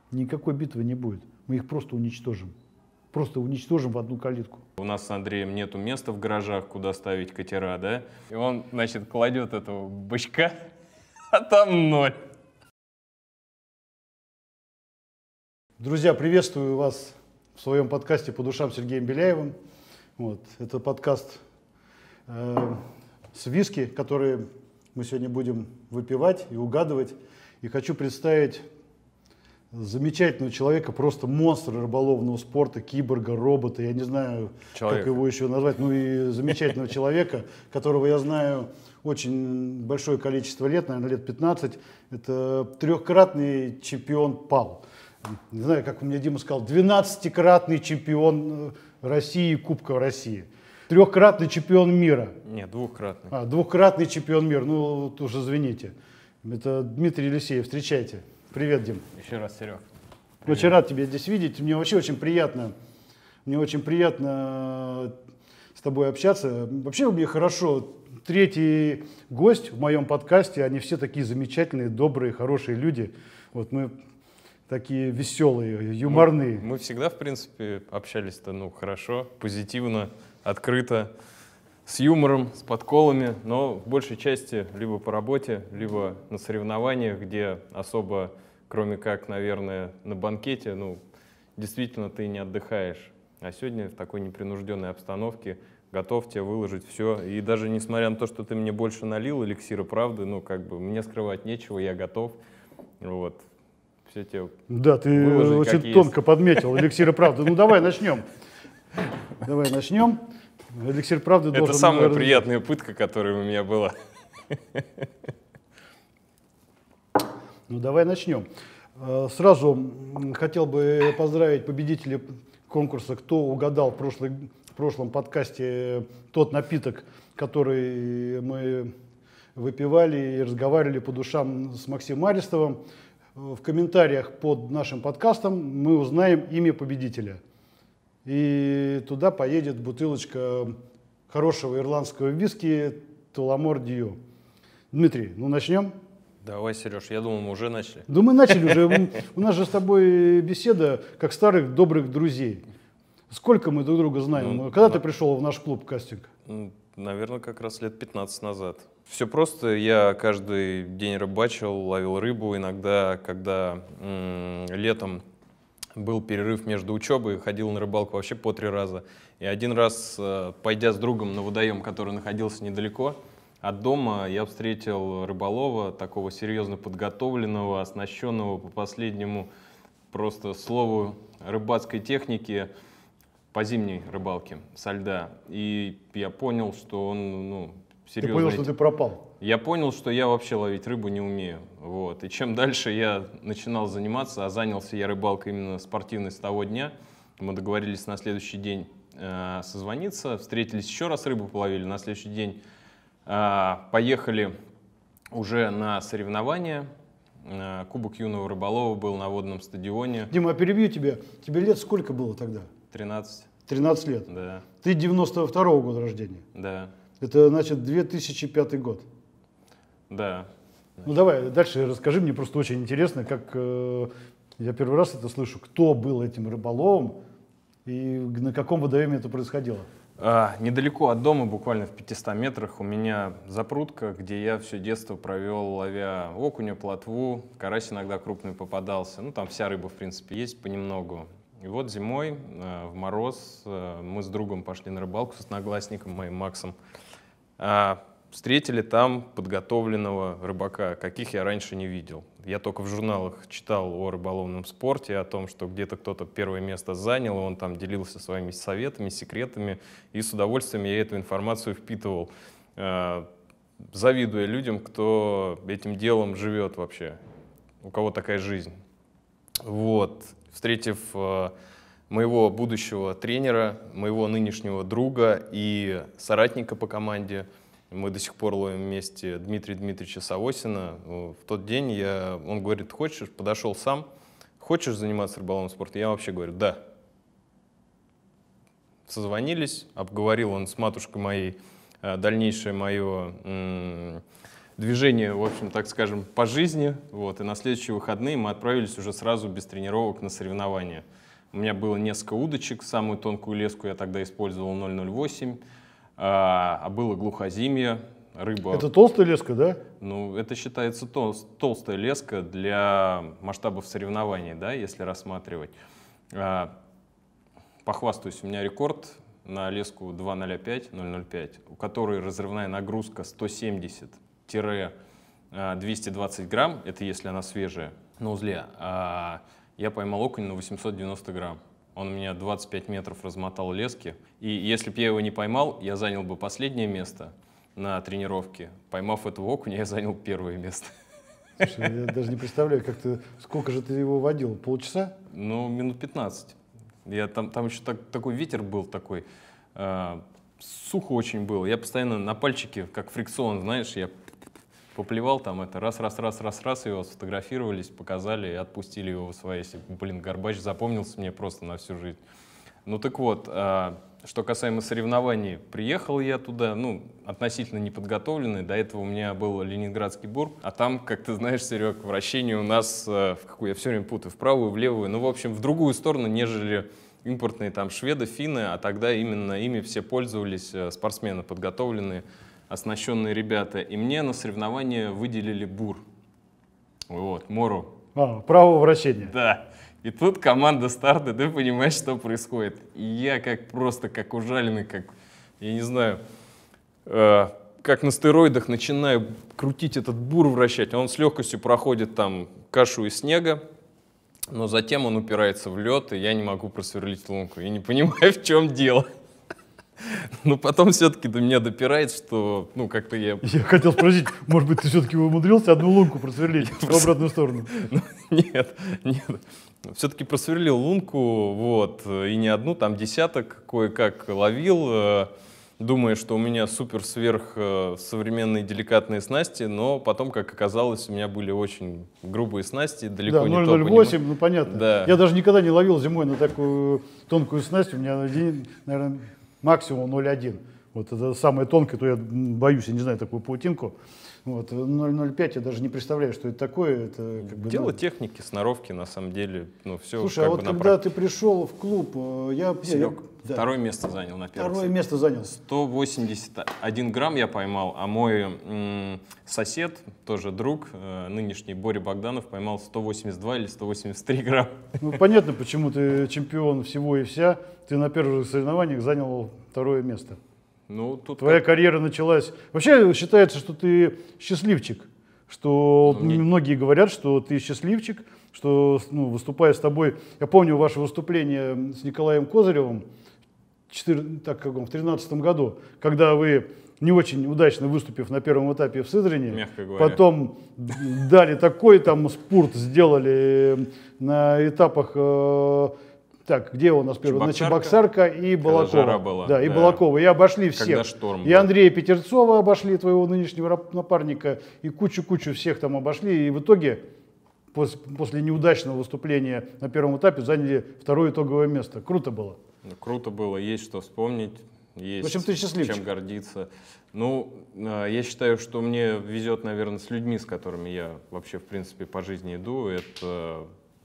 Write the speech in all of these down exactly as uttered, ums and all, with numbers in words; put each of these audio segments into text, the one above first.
Никакой битвы не будет. Мы их просто уничтожим. Просто уничтожим в одну калитку. У нас с Андреем нету места в гаражах, куда ставить катера, да? И он, значит, кладет этого бычка, а там ноль. Друзья, приветствую вас в своем подкасте «По душам» с Сергеем Беляевым. Вот. Это подкаст э, с виски, которые мы сегодня будем выпивать и угадывать. И хочу представить замечательного человека, просто монстра рыболовного спорта, киборга, робота, я не знаю, Человека. как его еще назвать, ну и замечательного человека, которого я знаю очень большое количество лет, наверное, лет пятнадцать. Это трехкратный чемпион ПАЛ. Не знаю, как у меня Дима сказал, двенадцатикратный чемпион России, Кубка России. Трехкратный чемпион мира. Нет, двухкратный. А, двухкратный чемпион мира. Ну, вот уж извините. Это Дмитрий Елисеев. Встречайте. Привет, Дим. Еще раз, Серег. Очень рад тебя здесь видеть. Мне вообще очень приятно. Мне очень приятно с тобой общаться. Вообще мне хорошо. Третий гость в моем подкасте. Они все такие замечательные, добрые, хорошие люди. Вот мы такие веселые, юморные. Мы, мы всегда, в принципе, общались-то, ну, хорошо, позитивно, открыто, с юмором, с подколами, но в большей части либо по работе, либо на соревнованиях, где особо, кроме как, наверное, на банкете, ну, действительно ты не отдыхаешь. А сегодня в такой непринужденной обстановке готов тебе выложить все. И даже несмотря на то, что ты мне больше налил эликсира правды, ну, как бы, мне скрывать нечего, я готов. Вот. Все тебе Да, ты выложить, очень тонко есть. Подметил. Эликсир правды. Ну, давай начнем. Давай начнем. Эликсир правды должен... Это самая наверное... приятная пытка, которая у меня была. Ну, давай начнем. Сразу хотел бы поздравить победителей конкурса, кто угадал в, прошлый, в прошлом подкасте тот напиток, который мы выпивали и разговаривали по душам с Максимом Аристовым. В комментариях под нашим подкастом мы узнаем имя победителя. И туда поедет бутылочка хорошего ирландского виски Туламор Дью. Дмитрий, ну начнем? Давай, Сереж, я думал, мы уже начали. Да мы начали уже. У нас же с тобой беседа как старых добрых друзей. Сколько мы друг друга знаем? Ну, Когда да. ты пришел в наш клуб кастинг? Наверное, как раз лет пятнадцать назад. Все просто. Я каждый день рыбачил, ловил рыбу. Иногда, когда м- летом был перерыв между учебой, ходил на рыбалку вообще по три раза. И один раз, пойдя с другом на водоем, который находился недалеко от дома, я встретил рыболова, такого серьезно подготовленного, оснащенного по последнему просто слову рыбацкой техники по зимней рыбалке со льда. И я понял, что он, ну, серьезно... Ты понял, что ты пропал? Я понял, что я вообще ловить рыбу не умею. Вот. И чем дальше я начинал заниматься, а занялся я рыбалкой именно спортивной с того дня, мы договорились на следующий день э, созвониться, встретились еще раз, рыбу половили, на следующий день э, поехали уже на соревнования. Э, Кубок юного рыболова был на водном стадионе. Дима, перебью тебя. Тебе лет сколько было тогда? тринадцать. тринадцать лет? Да. Ты девяносто второго года рождения? Да. Это, значит, две тысячи пятый год? Да. Ну давай, дальше расскажи, мне просто очень интересно, как э, я первый раз это слышу, кто был этим рыболовом и на каком водоеме это происходило? А, недалеко от дома, буквально в пятистах метрах, у меня запрудка, где я все детство провел, ловя окуня, плотву, карась иногда крупный попадался, ну там вся рыба, в принципе, есть понемногу. И вот зимой, э, в мороз, э, мы с другом пошли на рыбалку с одноклассником моим Максом. А, встретили там подготовленного рыбака, каких я раньше не видел. Я только в журналах читал о рыболовном спорте, о том, что где-то кто-то первое место занял, он там делился своими советами, секретами, и с удовольствием я эту информацию впитывал, э, завидуя людям, кто этим делом живет вообще, у кого такая жизнь. Вот. Встретив э, моего будущего тренера, моего нынешнего друга и соратника по команде, мы до сих пор ловим вместе Дмитрия Дмитриевича Савосина. В тот день я, он говорит, хочешь, подошел сам, хочешь заниматься рыболовным спортом? Я вообще говорю, да. Созвонились, обговорил он с матушкой моей дальнейшее мое движение, в общем, так скажем, по жизни. Вот, и на следующие выходные мы отправились уже сразу без тренировок на соревнования. У меня было несколько удочек, самую тонкую леску я тогда использовал ноль ноль восемь, а, а было глухозимье, рыба. Это толстая леска, да? Ну, это считается тол толстая леска для масштабов соревнований, да, если рассматривать. А, похвастаюсь, у меня рекорд на леску два ноль пять, ноль ноль пять, у которой разрывная нагрузка сто семьдесят — двести двадцать грамм, это если она свежая, на узле. А я поймал окунь на восемьсот девяносто грамм. Он у меня двадцать пять метров размотал лески. И если бы я его не поймал, я занял бы последнее место на тренировке. Поймав этого окуня, я занял первое место. Слушай, я даже не представляю, как ты, сколько же ты его водил? Полчаса? Ну, минут пятнадцать. Я, там, там еще так, такой ветер был такой, э, сухо очень было. Я постоянно на пальчике, как фрикцион, знаешь, я поплевал там это, раз, раз, раз, раз, раз, его сфотографировались, показали и отпустили его в своясь. Блин, Горбач запомнился мне просто на всю жизнь. Ну так вот, э, что касаемо соревнований, приехал я туда, ну, относительно неподготовленный, до этого у меня был Ленинградский бур, а там, как ты знаешь, Серег, вращение у нас, э, в какую я все время путаю, в правую, в левую, ну, в общем, в другую сторону, нежели импортные там шведы, финны, а тогда именно ими все пользовались э, спортсмены подготовленные, оснащенные ребята. И мне на соревнования выделили бур, вот, Мору. А, правого вращения. Да. И тут команда старта, ты понимаешь, что происходит. И я как просто, как ужаленный, как, я не знаю, э, как на стероидах начинаю крутить этот бур, вращать. Он с легкостью проходит там кашу из снега, но затем он упирается в лед, и я не могу просверлить лунку. Я не понимаю, в чем дело. Но потом все-таки до меня допирает, что, ну, как-то я... Я хотел спросить, может быть, ты все-таки умудрился одну лунку просверлить в обратную сторону? Нет, нет. Все-таки просверлил лунку, вот, и не одну, там десяток кое-как ловил, думая, что у меня супер-сверх современные деликатные снасти, но потом, как оказалось, у меня были очень грубые снасти, далеко да, не топ. ноль ноль восемь, ну понятно. Да. Я даже никогда не ловил зимой на такую тонкую снасть, у меня, наверное, максимум ноль один. Вот это самое тонкое, то я боюсь, я не знаю такую паутинку. Вот, ноль ноль пять я даже не представляю, что это такое. Это как бы, дело ну... техники, сноровки, на самом деле. Ну, все. Слушай, а вот когда практике. Ты пришел в клуб, я... Серег, я второе да. место занял на первом. Второе место занял. сто восемьдесят один грамм я поймал, а мой м, сосед, тоже друг, э, нынешний Боря Богданов, поймал сто восемьдесят два или сто восемьдесят три грамма. Ну, понятно, почему ты чемпион всего и вся. Ты на первых соревнованиях занял второе место. Ну, тут Твоя как... карьера началась... Вообще считается, что ты счастливчик. Что ну, мне... многие говорят, что ты счастливчик, что, ну, выступая с тобой... Я помню ваше выступление с Николаем Козыревым в две тысячи тринадцатом году, когда вы, не очень удачно выступив на первом этапе в Сызрани, мягко говоря, потом дали такой там спорт, сделали на этапах... Так, где у нас первый? Значит, Чебоксарка и Балакова. Была, да, и да. Балакова. И обошли всех. Шторм и Андрея Петерцова обошли, твоего нынешнего напарника, и кучу-кучу всех там обошли. И в итоге, после, после неудачного выступления на первом этапе, заняли второе итоговое место. Круто было. Ну, круто было, есть что вспомнить, есть в общем, ты счастливчик. Чем гордиться. Ну, я считаю, что мне везет, наверное, с людьми, с которыми я вообще, в принципе, по жизни иду. Это...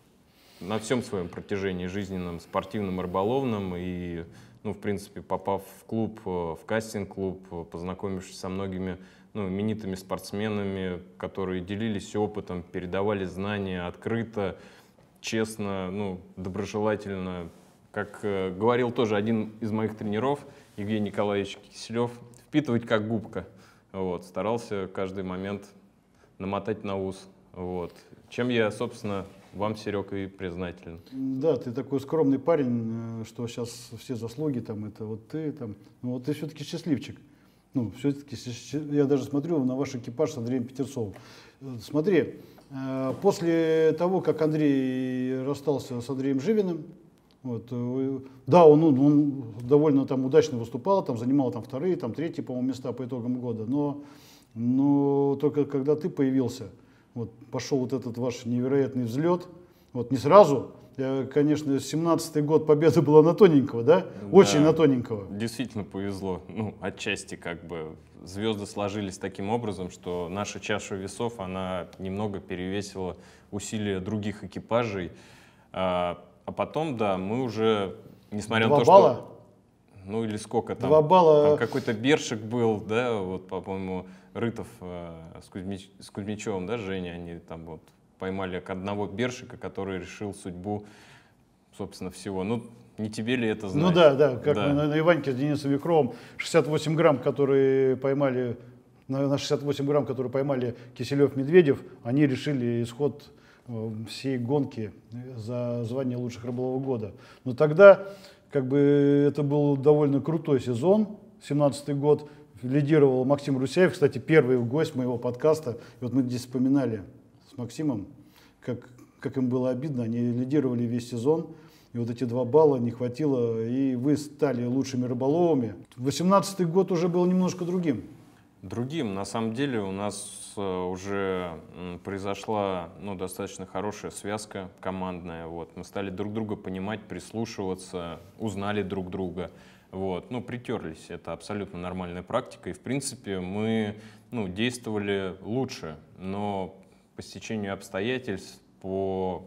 на всем своем протяжении жизненном, спортивном, рыболовном, и, ну, в принципе, попав в клуб, в кастинг-клуб, познакомившись со многими, ну, именитыми спортсменами, которые делились опытом, передавали знания открыто, честно, ну, доброжелательно. Как э, говорил тоже один из моих тренеров, Евгений Николаевич Киселев, впитывать как губка. Вот, старался каждый момент намотать на ус. Вот. Чем я, собственно, вам, Серег, и признателен. Да, ты такой скромный парень, что сейчас все заслуги, там, это вот ты, там, ну вот ты все-таки счастливчик. Ну, все-таки, я даже смотрю на ваш экипаж с Андреем Петерцовым. Смотри, после того, как Андрей расстался с Андреем Живиным, вот, да, он, он довольно там удачно выступал, там, занимал там, вторые, там, третьи, по-моему, места по итогам года, но, но только когда ты появился, вот, пошел вот этот ваш невероятный взлет, вот не сразу, конечно, семнадцатый год победа была на тоненького, да? Очень Да, на тоненького. действительно повезло. Ну, отчасти как бы звезды сложились таким образом, что наша чаша весов, она немного перевесила усилия других экипажей. А, а потом, да, мы уже, несмотря Два на то, балла? что... Ну или сколько там? Два балла. Там какой-то Бершик был, да, вот, по-моему, Рытов э, с, Кузьмич, с Кузьмичевым, да, Женя, они там вот поймали одного Бершика, который решил судьбу, собственно, всего. Ну, не тебе ли это знать? Ну да, да, как да. мы на, на Иваньке с Денисом Векровым, шестьдесят восемь грамм, которые поймали, на, на шестьдесят восемь грамм, которые поймали Киселев-Медведев, они решили исход э, всей гонки за звание лучших рыболова года. Но тогда, как бы, это был довольно крутой сезон, семнадцатый год, лидировал Максим Русяев, кстати, первый гость моего подкаста, и вот мы здесь вспоминали с Максимом, как, как им было обидно, они лидировали весь сезон, и вот эти два балла не хватило, и вы стали лучшими рыболовами. восемнадцатый год уже был немножко другим. Другим. На самом деле у нас уже произошла, ну, достаточно хорошая связка командная. Вот. Мы стали друг друга понимать, прислушиваться, узнали друг друга. Вот. Ну, притерлись. Это абсолютно нормальная практика. И, в принципе, мы, ну, действовали лучше. Но по стечению обстоятельств, по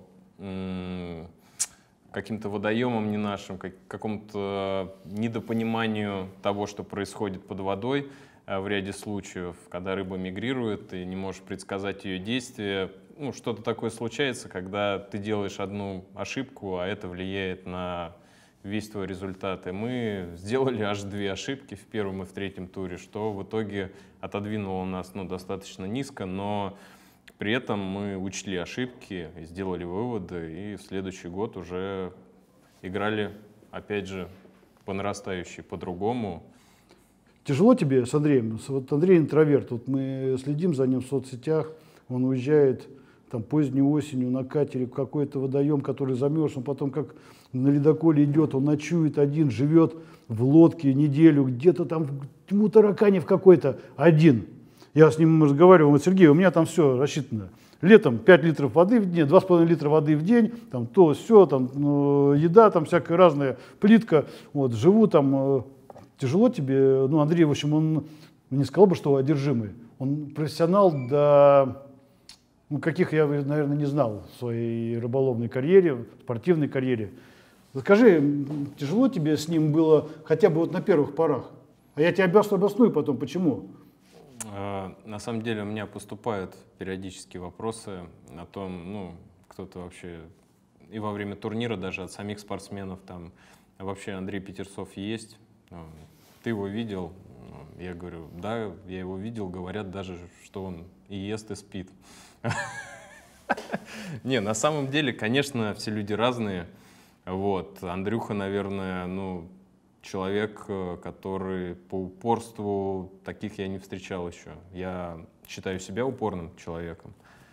каким-то водоемам не нашим, как, какому-то недопониманию того, что происходит под водой в ряде случаев, когда рыба мигрирует, и не можешь предсказать ее действия. Ну, что-то такое случается, когда ты делаешь одну ошибку, а это влияет на весь твой результат. И мы сделали аж две ошибки в первом и в третьем туре, что в итоге отодвинуло нас, ну, достаточно низко, но при этом мы учли ошибки, сделали выводы, и в следующий год уже играли, опять же, по нарастающей, по-другому. Тяжело тебе с Андреем? Вот Андрей интроверт, вот мы следим за ним в соцсетях, он уезжает там поздней осенью на катере в какой-то водоем, который замерз, он потом как на ледоколе идет, он ночует один, живет в лодке неделю, где-то там в тьму таракани в какой-то один. Я с ним разговаривал, говорит: Сергей, у меня там все рассчитано. Летом пять литров воды в день, два с половиной литра воды в день, там то, все, там ну, еда, там всякая разная, плитка. Вот, живу там. Тяжело тебе? Ну, Андрей, в общем, он не сказал бы, что одержимый. Он профессионал до, ну, каких я, наверное, не знал в своей рыболовной карьере, спортивной карьере. Скажи, тяжело тебе с ним было хотя бы вот на первых порах? А я тебе обосную потом, почему? На самом деле у меня поступают периодически вопросы о том, ну, кто-то вообще и во время турнира даже от самих спортсменов там вообще Андрей Петерцов есть. Ты его видел? Я говорю, да, я его видел. Говорят даже, что он и ест, и спит. Не, на самом деле, конечно, все люди разные. Вот. Андрюха, наверное, ну, человек, который по упорству, таких я не встречал еще. Я считаю себя упорным человеком,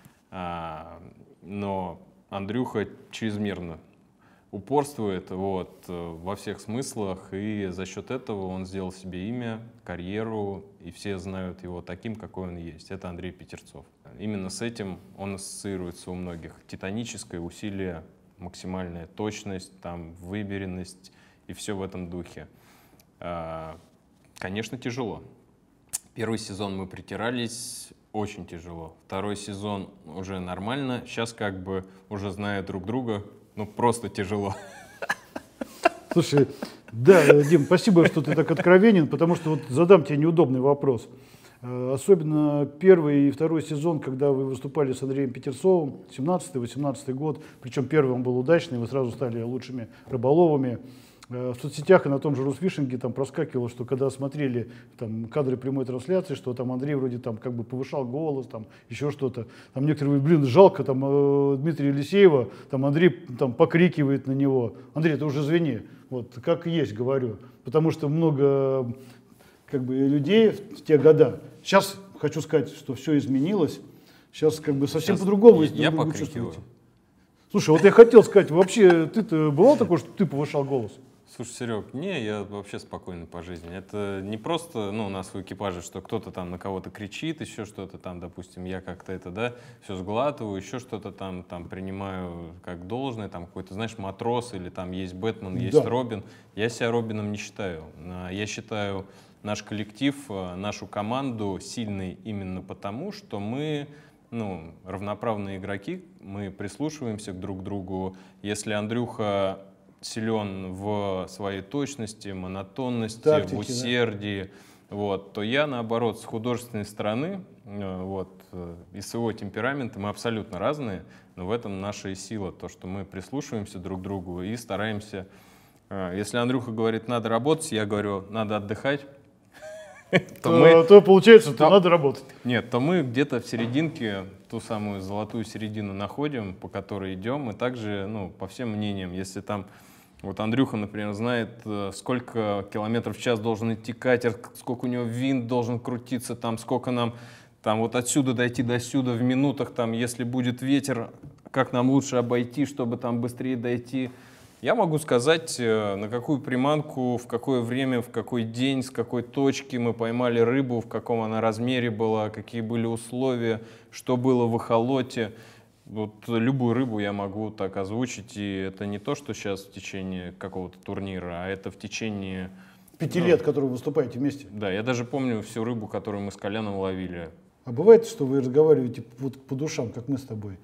но Андрюха чрезмерно упорствует, вот, во всех смыслах, и за счет этого он сделал себе имя, карьеру, и все знают его таким, какой он есть. Это Андрей Петерцов. Именно с этим он ассоциируется у многих. Титаническое усилие, максимальная точность, там, выберенность и все в этом духе. Конечно, тяжело. Первый сезон мы притирались, очень тяжело. Второй сезон уже нормально. Сейчас как бы уже зная друг друга, ну просто тяжело. Слушай, да, Дим, спасибо, что ты так откровенен, потому что вот задам тебе неудобный вопрос. Особенно первый и второй сезон, когда вы выступали с Андреем Петерцовым, семнадцатый-восемнадцатый год, причем первый он был удачный, вы сразу стали лучшими рыболовами. В соцсетях и на том же Русфишинге там проскакивало, что когда смотрели там кадры прямой трансляции, что там Андрей вроде там как бы повышал голос, там еще что-то. Там некоторые говорят, блин, жалко там э, Дмитрия Елисеева, там Андрей там покрикивает на него. Андрей, ты уже извини, вот как есть говорю, потому что много как бы людей в те года. Сейчас хочу сказать, что все изменилось. Сейчас как бы совсем по-другому. Я покрикиваю. Слушай, вот я хотел сказать, вообще ты-то бывал такой, что ты повышал голос? Слушай, Серег, не, я вообще спокойный по жизни. Это не просто, ну, у нас в экипаже, что кто-то там на кого-то кричит, еще что-то там, допустим, я как-то это, да, все сглатываю, еще что-то там, там принимаю как должное, там какой-то, знаешь, матрос или там есть Бэтмен, есть Да. Робин. Я себя Робином не считаю. А, Я считаю наш коллектив, а, нашу команду сильной именно потому, что мы, ну, равноправные игроки, мы прислушиваемся друг к другу. Если Андрюха силен в своей точности, монотонности, Тактики, в усердии, вот, то я, наоборот, с художественной стороны, э, вот, э, и с его темпераментом мы абсолютно разные, но в этом наша и сила, то, что мы прислушиваемся друг к другу и стараемся. э, Если Андрюха говорит, надо работать, я говорю, надо отдыхать, то То, мы... то получается, то то- надо работать. Нет, то мы где-то в серединке, ту самую золотую середину находим, по которой идем, и также, ну, по всем мнениям, если там, вот Андрюха, например, знает, э, сколько километров в час должен идти катер, сколько у него винт должен крутиться, там, сколько нам, там, вот отсюда дойти до сюда в минутах, там, если будет ветер, как нам лучше обойти, чтобы там быстрее дойти. Я могу сказать, э, на какую приманку, в какое время, в какой день, с какой точки мы поймали рыбу, в каком она размере была, какие были условия, что было в эхолоте. Вот любую рыбу я могу так озвучить, и это не то, что сейчас в течение какого-то турнира, а это в течение... Пяти ну, лет, которые вы выступаете вместе. Да, я даже помню всю рыбу, которую мы с Коляном ловили. А бывает, что вы разговариваете вот по душам, как мы с тобой?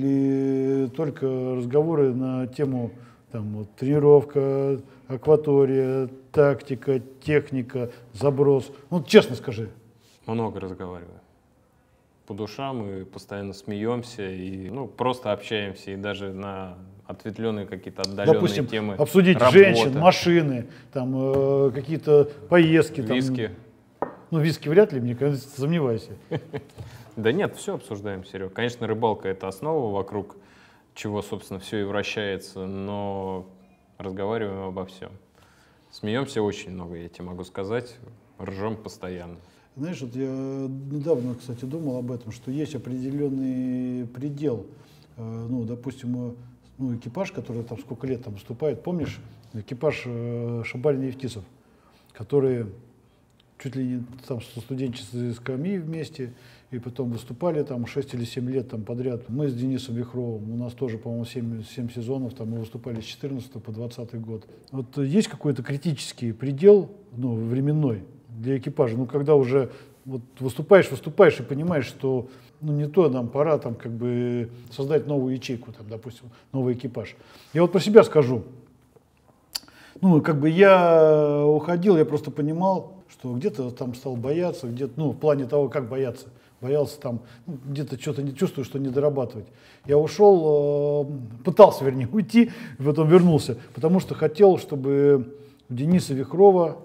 Или только разговоры на тему там, вот, тренировка, акватория, тактика, техника, заброс? Ну, честно скажи. Много разговариваю. По душам и постоянно смеемся, и ну, просто общаемся, и даже на ответвленные какие-то отдаленные Допустим, темы. обсудить работы, женщин, машины, там, э, какие-то поездки. там. виски. Ну, виски вряд ли, мне кажется, сомневаюсь. Да нет, все обсуждаем, Серег. Конечно, рыбалка — это основа, вокруг чего, собственно, все и вращается, но разговариваем обо всем. Смеемся очень много, я тебе могу сказать, ржем постоянно. Знаешь, вот я недавно, кстати, думал об этом, что есть определенный предел. Э, Ну, допустим, э, ну, экипаж, который там сколько лет там выступает, помнишь, экипаж э, Шабалина и Евтисов, которые чуть ли не там со студенческой скамьи вместе, и потом выступали там шесть или семь лет там подряд. Мы с Денисом Вихровым, у нас тоже, по-моему, семь, семь сезонов, там мы выступали с четырнадцатого по двадцатый год. Вот есть какой-то критический предел, ну, временной для экипажа, ну, когда уже вот выступаешь, выступаешь и понимаешь, что ну, не то, нам пора там как бы создать новую ячейку, там, допустим, новый экипаж. Я вот про себя скажу. Ну, как бы я уходил, я просто понимал, что где-то там стал бояться, где-то, ну, в плане того, как бояться. Боялся там, ну, где-то что-то не чувствую, что не дорабатывать. Я ушел, э, пытался, вернее, уйти, и потом вернулся, потому что хотел, чтобы у Дениса Вихрова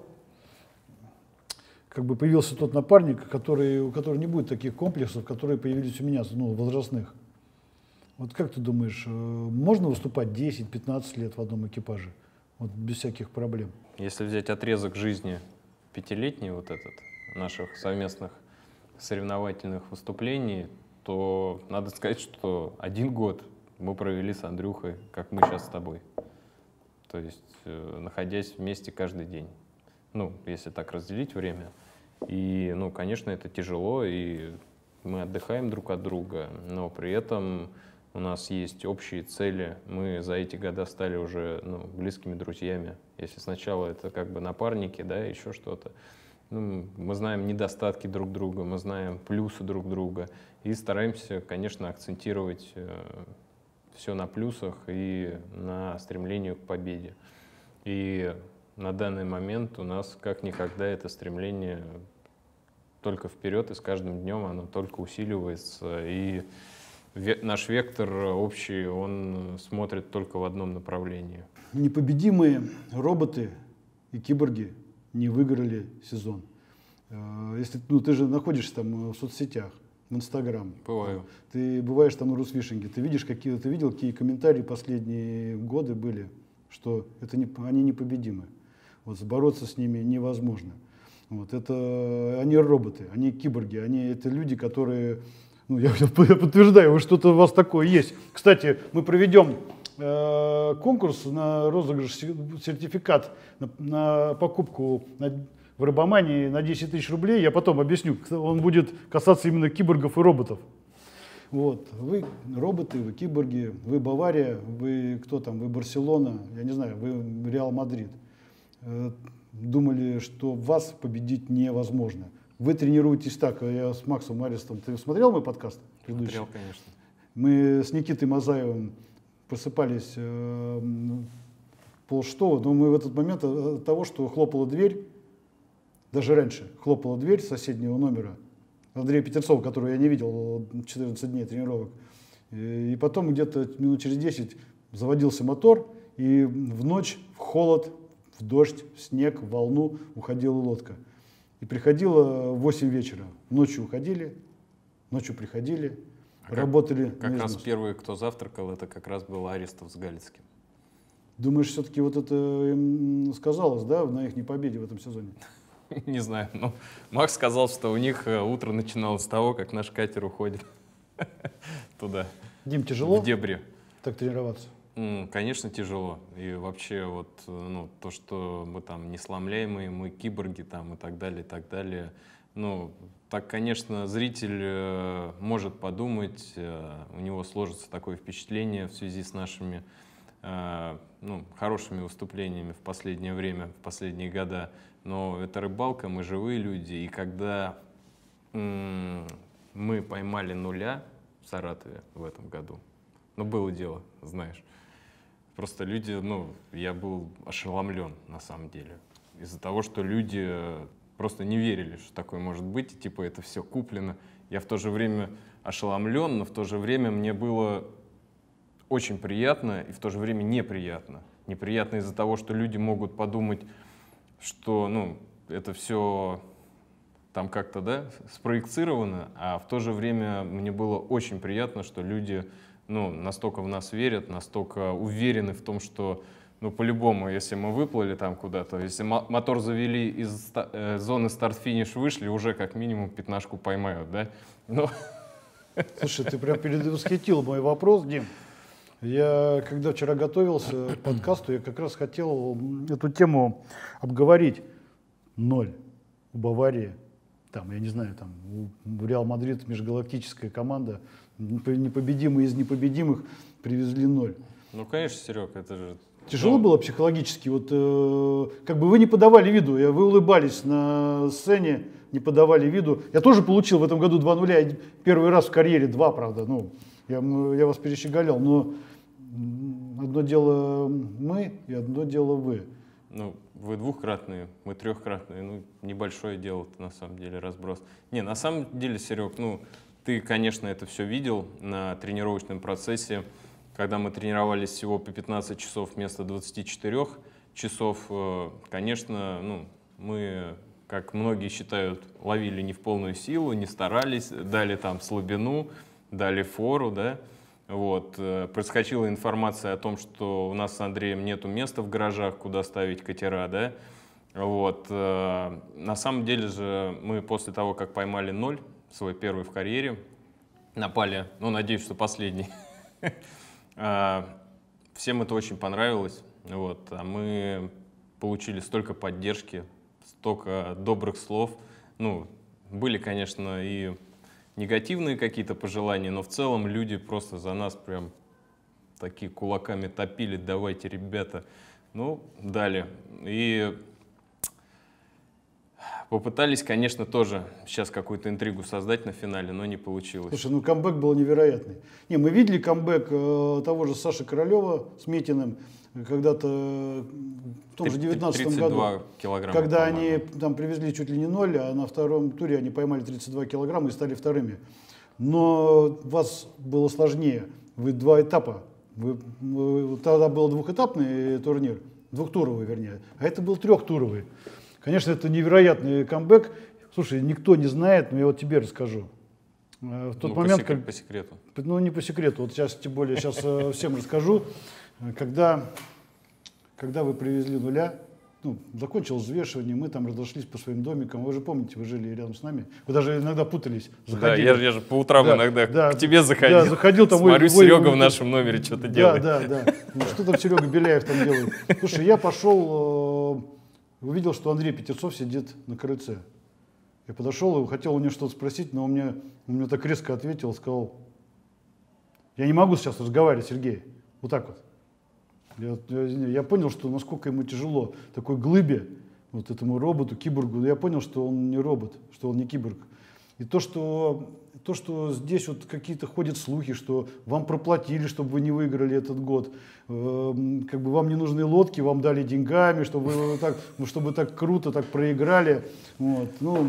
как бы появился тот напарник, который, у которого не будет таких комплексов, которые появились у меня, ну, возрастных. Вот как ты думаешь, э, можно выступать десять-пятнадцать лет в одном экипаже, вот без всяких проблем? Если взять отрезок жизни пятилетний, вот этот, наших совместных соревновательных выступлений, то надо сказать, что один год мы провели с Андрюхой, как мы сейчас с тобой. То есть, э, находясь вместе каждый день. Ну, если так разделить время. И, ну, конечно, это тяжело, и мы отдыхаем друг от друга, но при этом у нас есть общие цели. Мы за эти года стали уже, ну, близкими друзьями. Если сначала это как бы напарники, да, еще что-то. Ну, мы знаем недостатки друг друга, мы знаем плюсы друг друга и стараемся, конечно, акцентировать э, все на плюсах и на стремлении к победе. И на данный момент у нас как никогда это стремление только вперед, и с каждым днем оно только усиливается. И ве- наш вектор общий, он смотрит только в одном направлении. Непобедимые роботы и киборги не выиграли сезон. Э, Если, ну, ты же находишься там в соцсетях, в Инстаграм. Бываю. Ты бываешь там на Русвишинге, ты видишь, какие, ты видел, какие комментарии последние годы были, что это не, они непобедимы. Вот бороться с ними невозможно. Вот это, они роботы, они киборги, они, это люди, которые, Ну, я, я подтверждаю, что-то у вас такое есть. Кстати, мы проведем э, конкурс на розыгрыш сертификат на, на покупку на, в Робомании на десять тысяч рублей. Я потом объясню. Он будет касаться именно киборгов и роботов. Вот. Вы роботы, вы киборги, вы Бавария, вы кто там, вы Барселона, я не знаю, вы Реал Мадрид. Э, думали, что вас победить невозможно. Вы тренируетесь так, я с Максом Арестом, ты смотрел мой подкаст предыдущий? Смотрел, конечно. Мы с Никитой Мазаевым просыпались э, полшестого, но мы в этот момент от того, что хлопала дверь, даже раньше хлопала дверь соседнего номера Андрея Петерцова, которого я не видел четырнадцать дней тренировок, и потом где-то минут через десять заводился мотор, и в ночь, в холод, в дождь, в снег, в волну уходила лодка. И приходило в восемь вечера. Ночью уходили, ночью приходили, а работали. Как, как раз первый, кто завтракал, это как раз был Арестов с Галицким. Думаешь, все-таки вот это им сказалось, да, на их непобеде в этом сезоне? Не знаю, но Макс сказал, что у них утро начиналось с того, как наш катер уходит туда. Дим, тяжело в дебри так тренироваться? Конечно, тяжело. И вообще вот, ну, то, что мы там несломляемые, мы киборги там и так далее, и так далее. Ну, так, конечно, зритель э, может подумать, э, у него сложится такое впечатление в связи с нашими э, ну, хорошими выступлениями в последнее время, в последние года. Но это рыбалка, мы живые люди. И когда м- мы поймали нуля в Саратове в этом году, ну, было дело, знаешь. Просто люди, ну, я был ошеломлен на самом деле. Из-за того, что люди просто не верили, что такое может быть, и, типа, это все куплено. Я в то же время ошеломлен, но в то же время мне было очень приятно и в то же время неприятно. Неприятно из-за того, что люди могут подумать, что, ну, это все там как-то, да, спроецировано, а в то же время мне было очень приятно, что люди, ну, настолько в нас верят, настолько уверены в том, что, ну, по-любому, если мы выплыли там куда-то, если мотор завели из э, зоны старт-финиш, вышли, уже как минимум пятнашку поймают, да? Но... Слушай, ты прям предвосхитил мой вопрос, Дим. Я, когда вчера готовился к подкасту, я как раз хотел эту тему обговорить. Ноль у Баварии, там, я не знаю, там, у Реал Мадрид межгалактическая команда, непобедимые из непобедимых привезли ноль. Ну, конечно, Серег, это же... Тяжело ну... было психологически? Вот, э, как бы вы не подавали виду, вы улыбались на сцене, не подавали виду. Я тоже получил в этом году два нуля, первый раз в карьере, два, правда, ну, я, я вас перещеголял, но одно дело мы и одно дело вы. Ну, вы двухкратные, мы трехкратные, ну, небольшое дело на самом деле, разброс. Не, на самом деле, Серег, ну, ты, конечно, это все видел на тренировочном процессе, когда мы тренировались всего по пятнадцать часов вместо двадцати четырёх часов, конечно, ну, мы, как многие считают, ловили не в полную силу, не старались, дали там слабину, дали фору, да. Вот. Проскочила информация о том, что у нас с Андреем нету места в гаражах, куда ставить катера, да. Вот. На самом деле же мы после того, как поймали ноль, свой первый в карьере, напали, ну, надеюсь, что последний. Всем это очень понравилось, вот, а мы получили столько поддержки, столько добрых слов. Ну, были, конечно, и негативные какие-то пожелания, но в целом люди просто за нас прям такие кулаками топили: давайте, ребята. Ну, дали. И попытались, конечно, тоже сейчас какую-то интригу создать на финале, но не получилось. Слушай, ну камбэк был невероятный. Не, мы видели камбэк э, того же Саши Королева с Митиным когда-то в том же девятнадцатом году, килограмма, когда они там привезли чуть ли не ноль, а на втором туре они поймали тридцать два килограмма и стали вторыми. Но у вас было сложнее. Вы два этапа. Вы, вы, тогда был двухэтапный турнир, двухтуровый, вернее, а это был трехтуровый. Конечно, это невероятный камбэк. Слушай, никто не знает, но я вот тебе расскажу. В тот ну, момент, по, как, по секрету. Ну, не по секрету, вот сейчас, тем более, сейчас всем расскажу. Когда, когда вы привезли нуля, ну, закончилось взвешивание, мы там разошлись по своим домикам. Вы же помните, вы жили рядом с нами. Вы даже иногда путались. Заходили. Да, я, я же по утрам да, иногда да, к тебе заходил. Да, заходил там. Смотрю, ой, Серега ой, в нашем номере что-то да, делает. Да, да, да. Ну, что там Серега Беляев там делает? Слушай, я пошел, увидел, что Андрей Петерцов сидит на крыльце. Я подошел и хотел у него что-то спросить, но он мне, он мне так резко ответил, сказал: я не могу сейчас разговаривать, Сергей. Вот так вот. Я, я, я понял, что насколько ему тяжело такой глыбе, вот этому роботу, киборгу. Я понял, что он не робот, что он не киборг. И то, что, то, что здесь вот какие-то ходят слухи, что вам проплатили, чтобы вы не выиграли этот год, э, как бы вам не нужны лодки, вам дали деньгами, чтобы вы так, чтобы так круто так проиграли. Вот. Ну,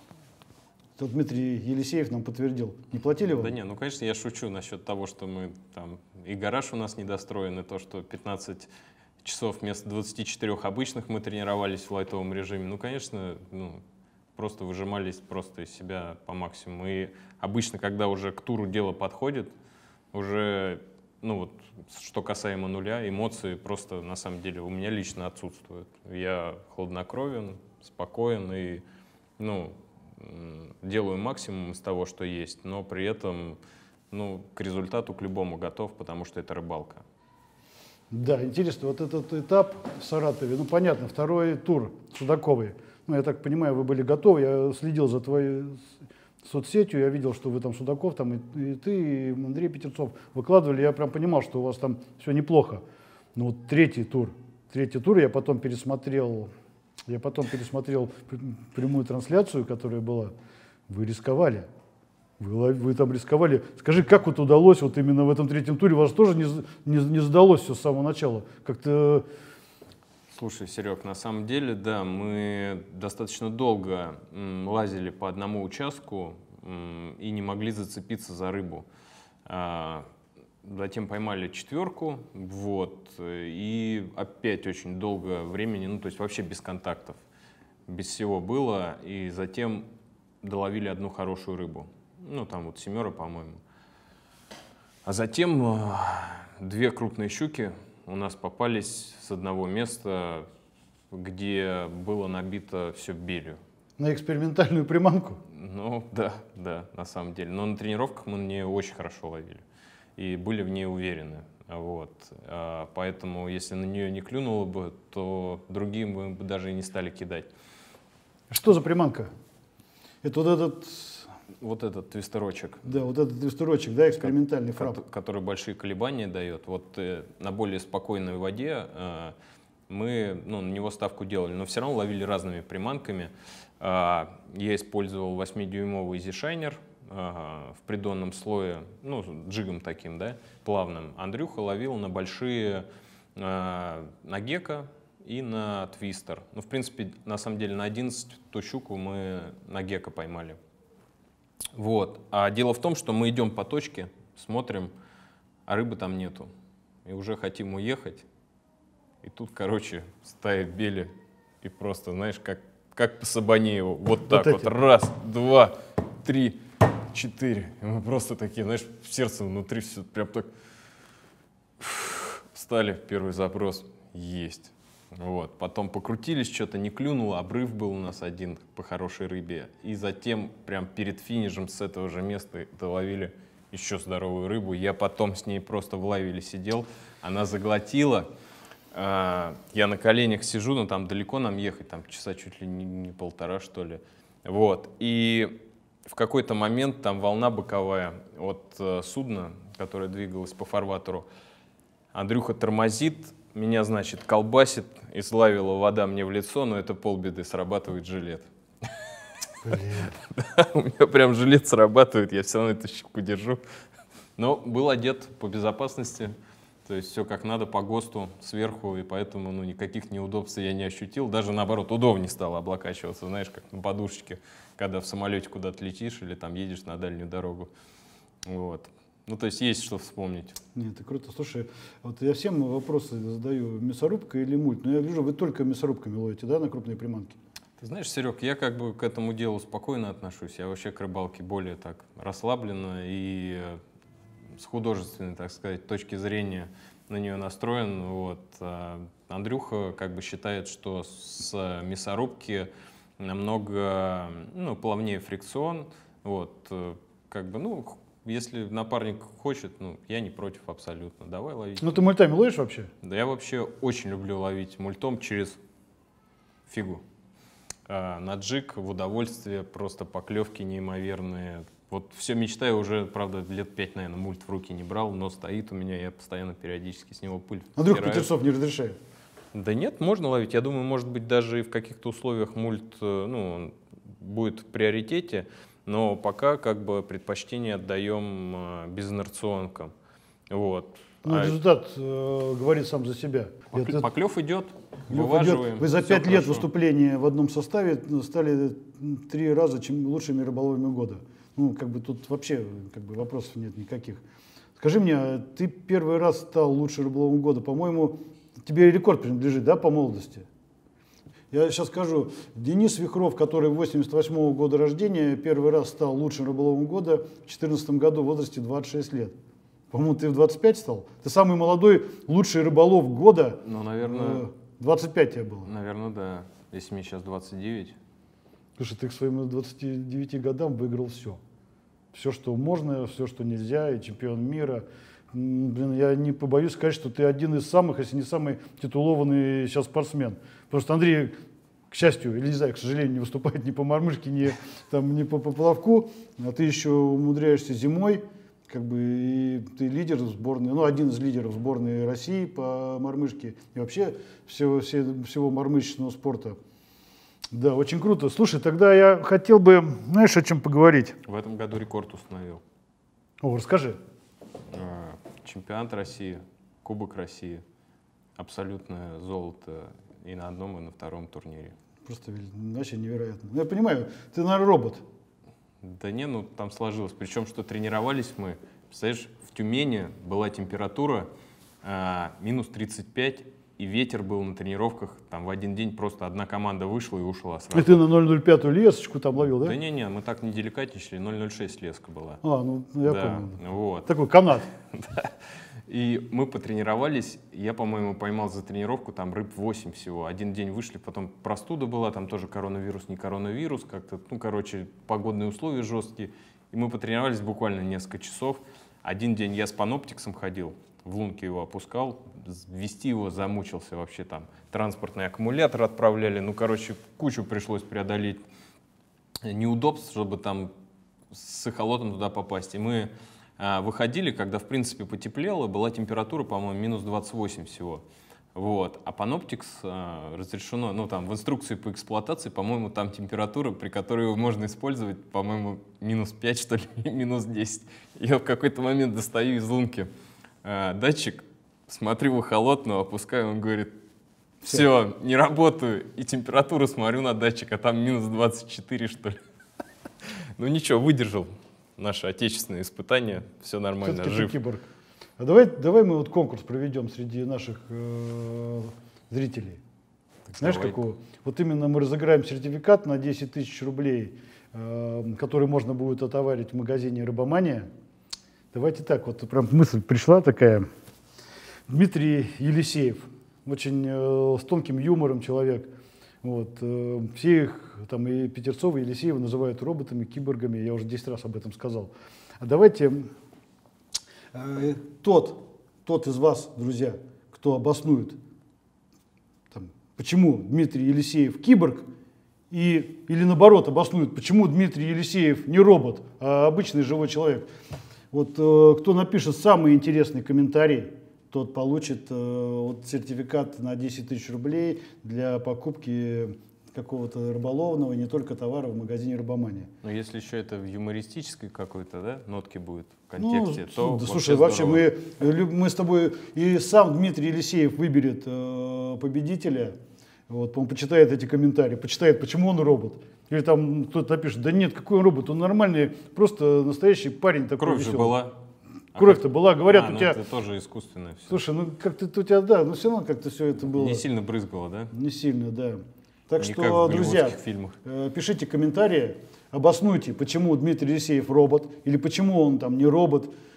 Дмитрий Елисеев нам подтвердил. Не платили вам? Да не, ну конечно, я шучу насчет того, что мы там и гараж у нас недостроен, и то, что пятнадцать часов вместо двадцати четырёх обычных мы тренировались в лайтовом режиме. Ну, конечно, ну, просто выжимались просто из себя по максимуму. И обычно, когда уже к туру дело подходит, уже, ну вот, что касаемо нуля, эмоции просто на самом деле у меня лично отсутствуют. Я хладнокровен, спокоен и, ну, делаю максимум из того, что есть, но при этом, ну, к результату к любому готов, потому что это рыбалка. Да, интересно, вот этот этап в Саратове, ну, понятно, второй тур Судаковый. Ну, я так понимаю, вы были готовы, я следил за твоей соцсетью, я видел, что вы там Судаков, там и, и ты, и Андрей Петерцов выкладывали, я прям понимал, что у вас там все неплохо. Но вот третий тур, третий тур я потом пересмотрел, я потом пересмотрел прямую трансляцию, которая была. Вы рисковали. Вы, вы там рисковали. Скажи, как вот удалось вот именно в этом третьем туре? У вас тоже не, не, не сдалось все с самого начала? Как-то... Слушай, Серег, на самом деле, да, мы достаточно долго м, лазили по одному участку м, и не могли зацепиться за рыбу. А, затем поймали четверку, вот, и опять очень долго времени, ну, то есть вообще без контактов, без всего было, и затем доловили одну хорошую рыбу. Ну, там вот семера, по-моему. А затем э, две крупные щуки у нас попались с одного места, где было набито все белью. На экспериментальную приманку? Ну, да, да, на самом деле. Но на тренировках мы на нее очень хорошо ловили. И были в ней уверены. Вот. А поэтому, если на нее не клюнуло бы, то другие мы бы даже и не стали кидать. Что за приманка? Это вот этот... Вот этот твистерочек. Да, вот этот твистерочек, да, экспериментальный фрап. Который большие колебания дает. Вот э, на более спокойной воде э, мы, ну, на него ставку делали, но все равно ловили разными приманками. Э, я использовал восьмидюймовый зишайнер э, в придонном слое, ну, джигом таким, да, плавным. Андрюха ловил на большие, э, на гека и на твистер. Ну, в принципе, на самом деле, на одиннадцать ту щуку мы на гека поймали. Вот. А дело в том, что мы идем по точке, смотрим, а рыбы там нету. И уже хотим уехать. И тут, короче, стая бели. И просто, знаешь, как, как по Сабанееву. Вот так вот. вот. Раз, два, три, четыре. И мы просто такие, знаешь, в сердце внутри все прям так встали. Первый запрос. Есть. Вот. Потом покрутились, что-то не клюнуло, обрыв был у нас один по хорошей рыбе. И затем прям перед финишем с этого же места доловили еще здоровую рыбу. Я потом с ней просто в лавиле сидел, она заглотила. Я на коленях сижу, но там далеко нам ехать, там часа чуть ли не, не полтора, что ли. Вот. И в какой-то момент там волна боковая от судна, которое двигалось по фарватеру, Андрюха тормозит, меня, значит, колбасит, и славила вода мне в лицо, но это полбеды, срабатывает жилет. У меня прям жилет срабатывает, я все равно эту щуку держу. Но был одет по безопасности, то есть все как надо, по ГОСТу, сверху, и поэтому ну, никаких неудобств я не ощутил. Даже наоборот, удобнее стало облокачиваться, знаешь, как на подушечке, когда в самолете куда-то летишь или там едешь на дальнюю дорогу. Вот. Ну, то есть есть что вспомнить. Нет, это круто. Слушай, вот я всем вопросы задаю, мясорубка или мульт, но я вижу, вы только мясорубками ловите, да, на крупные приманки? Ты знаешь, Серег, я как бы к этому делу спокойно отношусь. Я вообще к рыбалке более так расслабленно и с художественной, так сказать, точки зрения на нее настроен. Вот. А Андрюха как бы считает, что с мясорубки намного, ну, плавнее фрикцион. Вот. Как бы, ну, если напарник хочет, ну, я не против абсолютно. Давай ловить. Ну, ты мультами ловишь вообще? Да, я вообще очень люблю ловить мультом через фигу. А, на джиг в удовольствие, просто поклевки неимоверные. Вот все мечтаю уже, правда, лет пять, наверное, мульт в руки не брал, но стоит у меня, я постоянно периодически с него пыль Андрюха стираю. Петерцов не разрешает? Да нет, можно ловить. Я думаю, может быть, даже и в каких-то условиях мульт, ну, он будет в приоритете, но пока как бы предпочтение отдаем безинерционкам. Вот. Ну, а результат э, говорит сам за себя. Поклев, Это, поклев идет, Вы вываживаем. Вы за всё пять лет хорошо. выступления в одном составе стали три раза чем лучшими рыболовами года. Ну, как бы тут вообще как бы вопросов нет никаких. Скажи мне, ты первый раз стал лучшим рыболовом года, по-моему, тебе рекорд принадлежит, да, по молодости? Я сейчас скажу, Денис Вихров, который восемьдесят восьмого года рождения, первый раз стал лучшим рыболовом года в две тысячи четырнадцатом году в возрасте двадцать шесть лет. По-моему, ты в двадцать пять стал? Ты самый молодой лучший рыболов года. Ну, наверное, двадцать пять тебе было. наверное, да. Если мне сейчас двадцать девять. Слушай, ты к своим двадцати девяти годам выиграл все. Все, что можно, все, что нельзя, и чемпион мира. М, Блин, я не побоюсь сказать, что ты один из самых, если не самый титулованный сейчас спортсмен. Просто Андрей, к счастью, или не знаю, к сожалению, не выступает ни по мормышке, ни, там, ни по поплавку, а ты еще умудряешься зимой, как бы, и ты лидер сборной, ну, один из лидеров сборной России по мормышке и вообще всего, все, всего мормышечного спорта. Да, очень круто. Слушай, тогда я хотел бы, знаешь, о чем поговорить? В этом году рекорд установил. О, расскажи. А, Чемпионат России, Кубок России, абсолютное золото и на одном, и на втором турнире. Просто вообще невероятно. Ну, я понимаю, ты, наверное, робот. Да не, ну там сложилось. Причем, что тренировались мы, представляешь, в Тюмени была температура а, минус тридцать пять, и ветер был на тренировках. Там в один день просто одна команда вышла и ушла сразу. И ты на ноль ноль пять лесочку там ловил, да? Да не-не, мы так не деликатничали, ноль ноль шесть леска была. А, ну я Да, понял. вот. Такой канат. Да. И мы потренировались, я, по-моему, поймал за тренировку там рыб восемь всего. Один день вышли, потом простуда была, там тоже коронавирус, не коронавирус, как-то, ну, короче, погодные условия жесткие. И мы потренировались буквально несколько часов. Один день я с паноптиксом ходил, в лунке его опускал, вести его замучился вообще там. Транспортный аккумулятор отправляли, ну, короче, кучу пришлось преодолеть неудобств, чтобы там с эхолотом туда попасть. И мы а, выходили, когда, в принципе, потеплело, была температура, по-моему, минус двадцать восемь всего. Вот. А паноптикс а, разрешено, ну, там, в инструкции по эксплуатации, по-моему, там температура, при которой его можно использовать, по-моему, минус пять, что ли, минус десять. Я в какой-то момент достаю из лунки а, датчик, смотрю в эхолотную, опускаю, он говорит: все, не работаю. И температуру смотрю на датчик, а там минус двадцать четыре, что ли. Ну ничего, выдержал наше отечественное испытание, все нормально, Все-таки жив. ты киборг. А давай, давай мы вот конкурс проведем среди наших э, зрителей. Так Знаешь, давай. какого? Вот именно мы разыграем сертификат на десять тысяч рублей, э, который можно будет отоварить в магазине «Рыбомания». Давайте так, вот прям мысль пришла такая. Дмитрий Елисеев, очень э, с тонким юмором человек. Вот, э, все их, там, и Петерцова, и Елисеева называют роботами, киборгами, я уже десять раз об этом сказал. А давайте э, тот, тот из вас, друзья, кто обоснует, там, почему Дмитрий Елисеев киборг, и, или наоборот обоснует, почему Дмитрий Елисеев не робот, а обычный живой человек. Вот э, кто напишет самый интересный комментарий, тот получит э, вот, сертификат на десять тысяч рублей для покупки какого-то рыболовного, не только товара в магазине «Рыбомания». Но если еще это в юмористической какой-то, да, нотке будет, в Ну, контексте, то да, вообще слушай, вообще здорово. мы, люб- мы с тобой, и сам Дмитрий Елисеев выберет э, победителя, вот, он почитает эти комментарии, почитает, почему он робот. Или там кто-то напишет: да нет, какой он робот, он нормальный, просто настоящий парень такой Кровь же веселый. была. А Кровь-то как- была, говорят, А, у ну тебя... это тоже искусственное все. Слушай, ну как-то у тебя, да, но все равно как-то все это было... Не сильно брызгало, да? Не сильно, да. Так Не что, как в друзья, голливудских фильмах. э, пишите комментарии, обоснуйте, почему Дмитрий Елисеев робот, или почему он там не робот.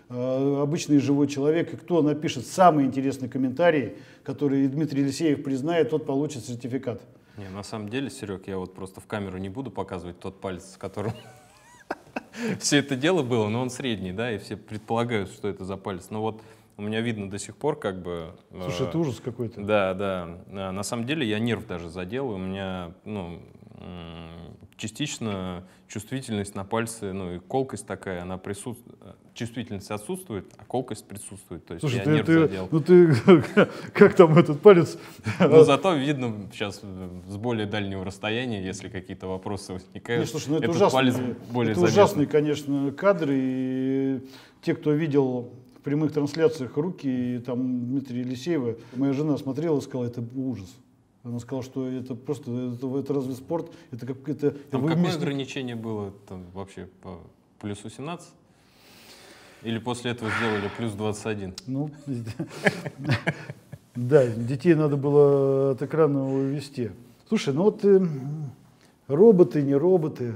э, обычный живой человек, и кто напишет самый интересный комментарий, который Дмитрий Елисеев признает, тот получит сертификат. Не, на самом деле, Серег, я вот просто в камеру не буду показывать тот палец, с которым все это дело было, но он средний, да, и все предполагают, что это за палец. Но вот у меня видно до сих пор как бы... Слушай, это ужас какой-то. Да, да. На самом деле я нерв даже задел, у меня, ну, частично чувствительность на пальце, ну, и колкость такая, она присутствует. Чувствительность отсутствует, а колкость присутствует. То есть Слушай, я ты, нерв ты, задел. ну ты, как там этот палец? Но зато видно сейчас с более дальнего расстояния, если какие-то вопросы возникают. Не, слушай, ну это этот ужасный, палец более это заметный. ужасные, конечно, кадры. И те, кто видел в прямых трансляциях руки, и там Дмитрия Елисеева, моя жена смотрела и сказала, это ужас. Она сказала, что это просто, это, это разве спорт? Это как это. Там вы какое вместе... ограничение было там вообще по плюс восемнадцать? Или после этого сделали плюс двадцать один? Ну, да, детей надо было от экрана увести. Слушай, ну вот роботы, не роботы.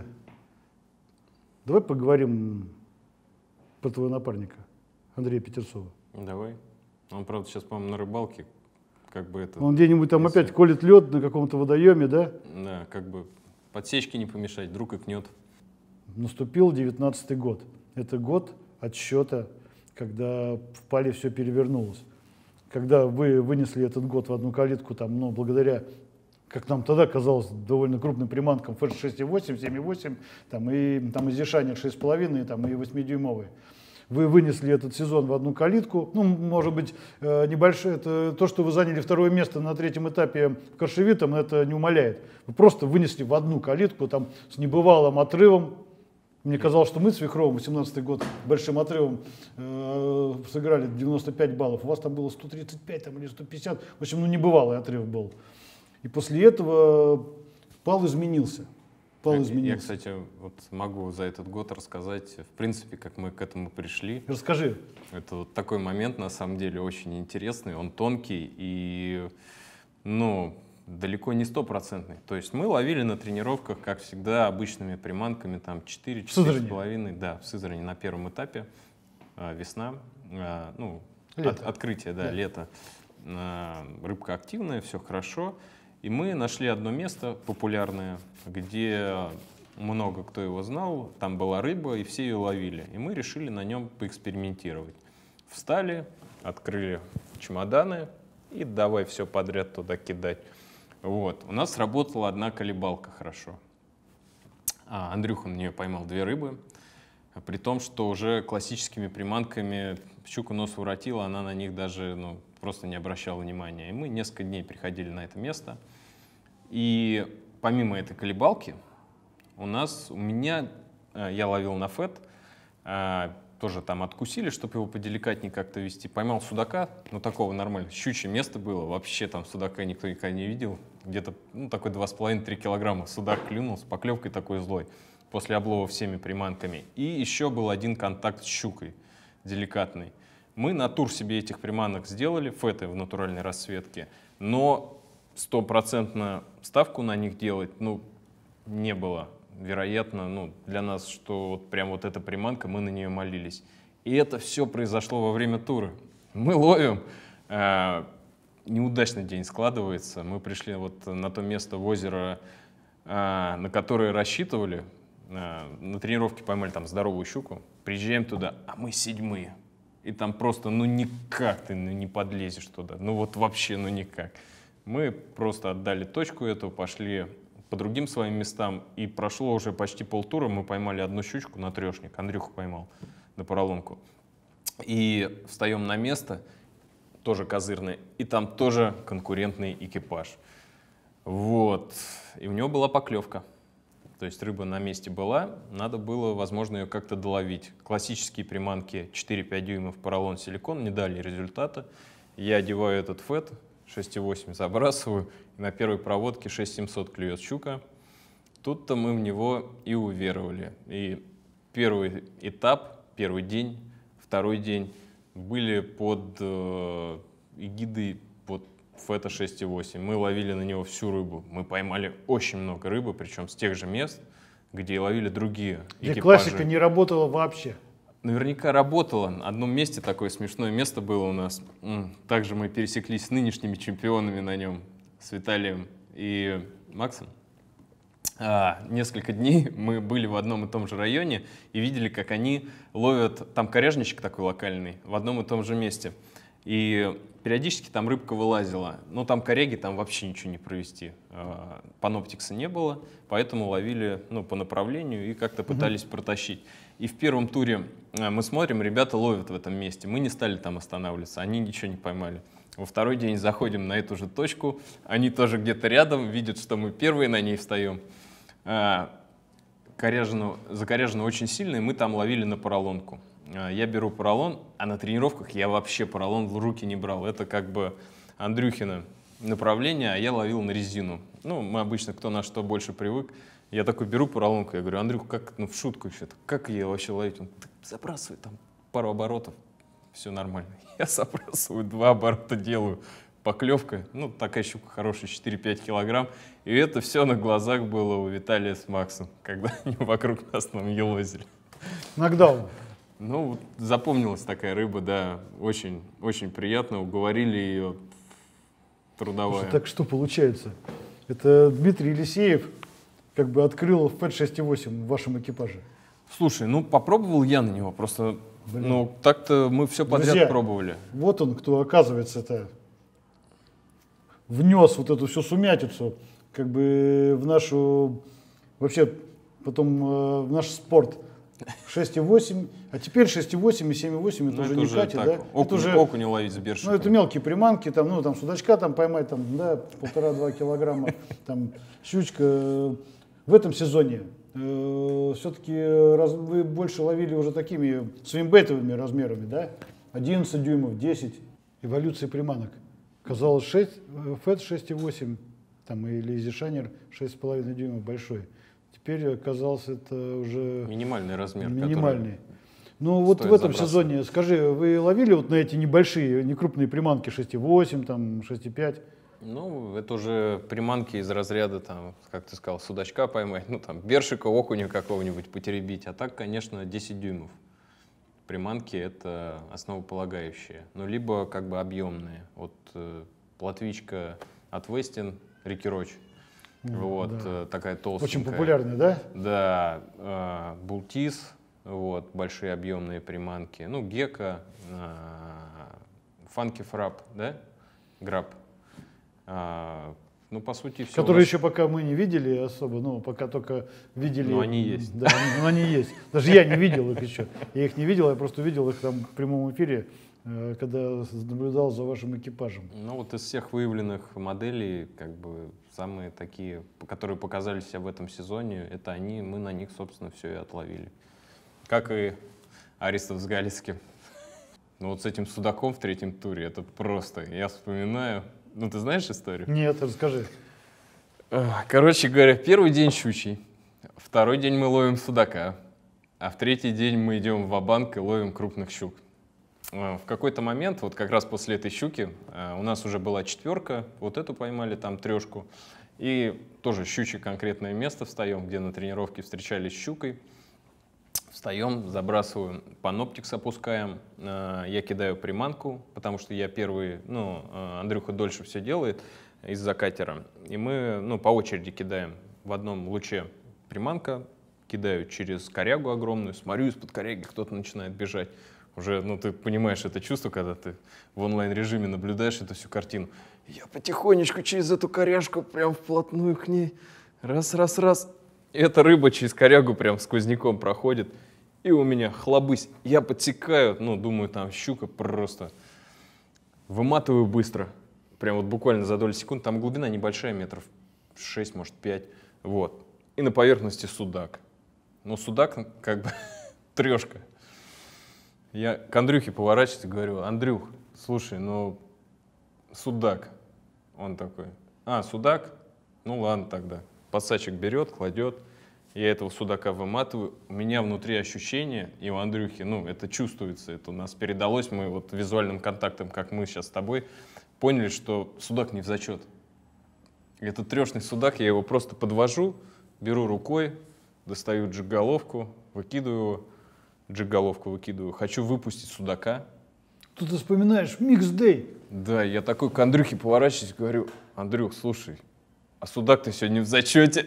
Давай поговорим про твоего напарника, Андрея Петерцова. Давай. Он, правда, сейчас, по-моему, на рыбалке. Как бы это, Он где-нибудь там если... опять колет лед на каком-то водоеме, да? Да, как бы подсечки не помешать, вдруг икнет. Наступил девятнадцатый год. Это год отсчета, когда в Пале все перевернулось. Когда вы вынесли этот год в одну калитку, там, ну, благодаря, как нам тогда казалось, довольно крупным приманкам Фэш шесть и восемь, семь и восемь, там, и там изешанер шесть с половиной, там, и восьмидюймовый. Вы вынесли этот сезон в одну калитку. Ну, может быть, небольшое. Это то, что вы заняли второе место на третьем этапе в Коршевитом, это не умаляет. Вы просто вынесли в одну калитку там, с небывалым отрывом. Мне казалось, что мы с Вихровым восемнадцатый год большим отрывом э, сыграли девяносто пять баллов. У вас там было сто тридцать пять там, или сто пятьдесят. В общем, ну, небывалый отрыв был. И после этого Пал изменился. Пал изменился. Я, кстати, вот могу за этот год рассказать, в принципе, как мы к этому пришли. Расскажи. Это вот такой момент, на самом деле, очень интересный. Он тонкий и, ну, далеко не стопроцентный. То есть мы ловили на тренировках, как всегда, обычными приманками, там четыре-четыре с половиной, да, в Сызрани на первом этапе, а, весна, а, ну, от, открытие, да, да. лето. А, рыбка активная, все хорошо. И мы нашли одно место популярное, где много кто его знал, там была рыба, и все ее ловили. И мы решили на нем поэкспериментировать. Встали, открыли чемоданы и давай все подряд туда кидать. Вот. У нас сработала одна колебалка хорошо. А, Андрюха на нее поймал две рыбы, при том, что уже классическими приманками щука нос воротила, она на них даже, ну, просто не обращала внимания. И мы несколько дней приходили на это место. И помимо этой колебалки, у нас, у меня, я ловил на фет, тоже там откусили, чтобы его поделикатнее как-то вести. Поймал судака, ну такого нормально, щучье место было, вообще там судака никто никогда не видел. Где-то, ну, такой два с половиной-три килограмма судак клюнул с поклевкой такой злой, после облова всеми приманками. И еще был один контакт с щукой, деликатный. Мы на тур себе этих приманок сделали, феты в натуральной расцветке, но стопроцентно ставку на них делать, ну, не было. Вероятно, ну, для нас, что вот прям вот эта приманка, мы на нее молились. И это все произошло во время тура. Мы ловим, э, неудачный день складывается, мы пришли вот на то место в озеро, э, на которое рассчитывали, э, на тренировке поймали там здоровую щуку, приезжаем туда, а мы седьмые. И там просто, ну никак ты ну, не подлезешь туда, ну вот вообще, ну никак. Мы просто отдали точку эту, пошли по другим своим местам, и прошло уже почти полтура, мы поймали одну щучку на трешник, Андрюха поймал на поролонку. И встаем на место, тоже козырный, и там тоже конкурентный экипаж. Вот, и у него была поклевка. То есть рыба на месте была, надо было, возможно, ее как-то доловить. Классические приманки четыре-пять дюймов поролон силикон не дали результата. Я одеваю этот фет, шесть и восемь забрасываю, и на первой проводке шесть семьсот клюет щука. Тут-то мы в него и уверовали. И первый этап, первый день, второй день были под э, эгидой вот фета шесть и восемь. Мы ловили на него всю рыбу. Мы поймали очень много рыбы, причем с тех же мест, где ловили другие где экипажи. Классика не работала вообще. наверняка работало. На одном месте такое смешное место было у нас. Также мы пересеклись с нынешними чемпионами на нем, с Виталием и Максом. А, несколько дней мы были в одном и том же районе и видели, как они ловят, там коряжничек такой локальный, в одном и том же месте. И периодически там рыбка вылазила. Но там коряги, там вообще ничего не провести. А, паноптикса не было, поэтому ловили ну, по направлению и как-то пытались mm-hmm. протащить. И в первом туре мы смотрим, ребята ловят в этом месте. Мы не стали там останавливаться, они ничего не поймали. Во второй день заходим на эту же точку, они тоже где-то рядом, видят, что мы первые на ней встаем. Коряжину, закоряжено очень сильно, и мы там ловили на поролонку. Я беру поролон, а на тренировках я вообще поролон в руки не брал. Это как бы Андрюхина направление, а я ловил на резину. Ну, мы обычно, кто на что больше привык. Я такой беру поролонку, я говорю, Андрюх, как, ну в шутку еще, как ее вообще ловить? Он, забрасывай там пару оборотов, все нормально. Я забрасываю, два оборота делаю. Поклевка, ну, такая щука хорошая, четыре-пять килограмм. И это все на глазах было у Виталия с Максом, когда они вокруг нас нам елозили. Нокдаун. Ну, запомнилась такая рыба, да, очень, очень приятно, уговорили ее, трудовая. Слушай, так что получается? Это Дмитрий Елисеев как бы открыл эф пэ шесть и восемь в вашем экипаже? Слушай, ну, попробовал я на него, просто, Блин. ну, так-то мы все подряд Друзья, пробовали. Вот он, кто, оказывается, это внес вот эту всю сумятицу как бы в нашу, вообще потом э, в наш спорт. шесть и восемь, а теперь шесть и восемь и семь и восемь, это ну, уже это не уже катит, да? Окунь, это уже окунь ловить с бершиком. Ну, это мелкие приманки, там, ну, там, судачка там поймать, там, да, полтора-два килограмма, там, щучка. В этом сезоне э, все-таки раз, вы больше ловили уже такими свимбейтовыми размерами, да? одиннадцать дюймов, десять. Эволюция приманок. Казалось, шесть, фэт шесть и восемь, там, или изишайнер шесть с половиной дюймов большой. Теперь оказался это уже минимальный размер. Минимальный. Ну вот в этом сезоне, скажи, вы ловили вот на эти небольшие, некрупные приманки шесть и восемь, там, шесть и пять? Ну, это уже приманки из разряда, там, как ты сказал, судачка поймать, ну, там, бершика, окуня какого-нибудь потеребить. А так, конечно, десять дюймов. Приманки — это основополагающие. Ну, либо как бы объемные. Вот э, плотвичка от Westin, Рикки-Роч. Вот, да. Такая толстая. Очень популярная, да? Да, э, Бултис, вот, большие объемные приманки. Ну, Гека, Фанки э, Фрап, да, Граб. А, ну, по сути, все. Которые еще пока мы не видели особо, ну, пока только видели. Ну, они есть. Да, ну, они есть. Даже я не видел их еще. Я их не видел, я просто видел их там в прямом эфире, когда наблюдал за вашим экипажем. Ну, вот из всех выявленных моделей, как бы, самые такие, которые показали себя в этом сезоне, это они, мы на них, собственно, все и отловили. Как и Аристов с Галицким. Ну, вот с этим судаком в третьем туре, это просто, я вспоминаю. Ну, ты знаешь историю? Нет, расскажи. Короче говоря, первый день щучий, второй день мы ловим судака, а в третий день мы идем в ва-банк и ловим крупных щук. В какой-то момент, вот как раз после этой щуки, у нас уже была четверка, вот эту поймали, там трешку, и тоже щучье конкретное место встаем, где на тренировке встречались с щукой. Встаем, забрасываю, паноптикс опускаем, я кидаю приманку, потому что я первый, ну, Андрюха дольше все делает из-за катера, и мы, ну, по очереди кидаем. В одном луче приманка, кидаю через корягу огромную, смотрю, из-под коряги кто-то начинает бежать. Уже, ну, ты понимаешь это чувство, когда ты в онлайн-режиме наблюдаешь эту всю картину. Я потихонечку через эту коряжку прям вплотную к ней, раз, раз, раз. И эта рыба через корягу прям сквозняком проходит, и у меня хлобысь. Я подсекаю, ну, думаю, там щука просто. Выматываю быстро, прям вот буквально за долю секунд. Там глубина небольшая, метров шесть, может, пять. Вот. И на поверхности судак. Ну, судак как бы трешка. Я к Андрюхе поворачиваюсь и говорю: Андрюх, слушай, ну, судак. Он такой: а, судак? Ну, ладно тогда. Подсачек берет, кладет, я этого судака выматываю, у меня внутри ощущение, и у Андрюхи, ну, это чувствуется, это у нас передалось, мы вот визуальным контактом, как мы сейчас с тобой, поняли, что судак не в зачет. Этот трешный судак, я его просто подвожу, беру рукой, достаю джиг-головку, выкидываю его, джиг-головку выкидываю, хочу выпустить судака. Тут ты вспоминаешь микс-дэй. Да, я такой к Андрюхе поворачиваюсь, говорю: Андрюх, слушай, а судак-то сегодня в зачете.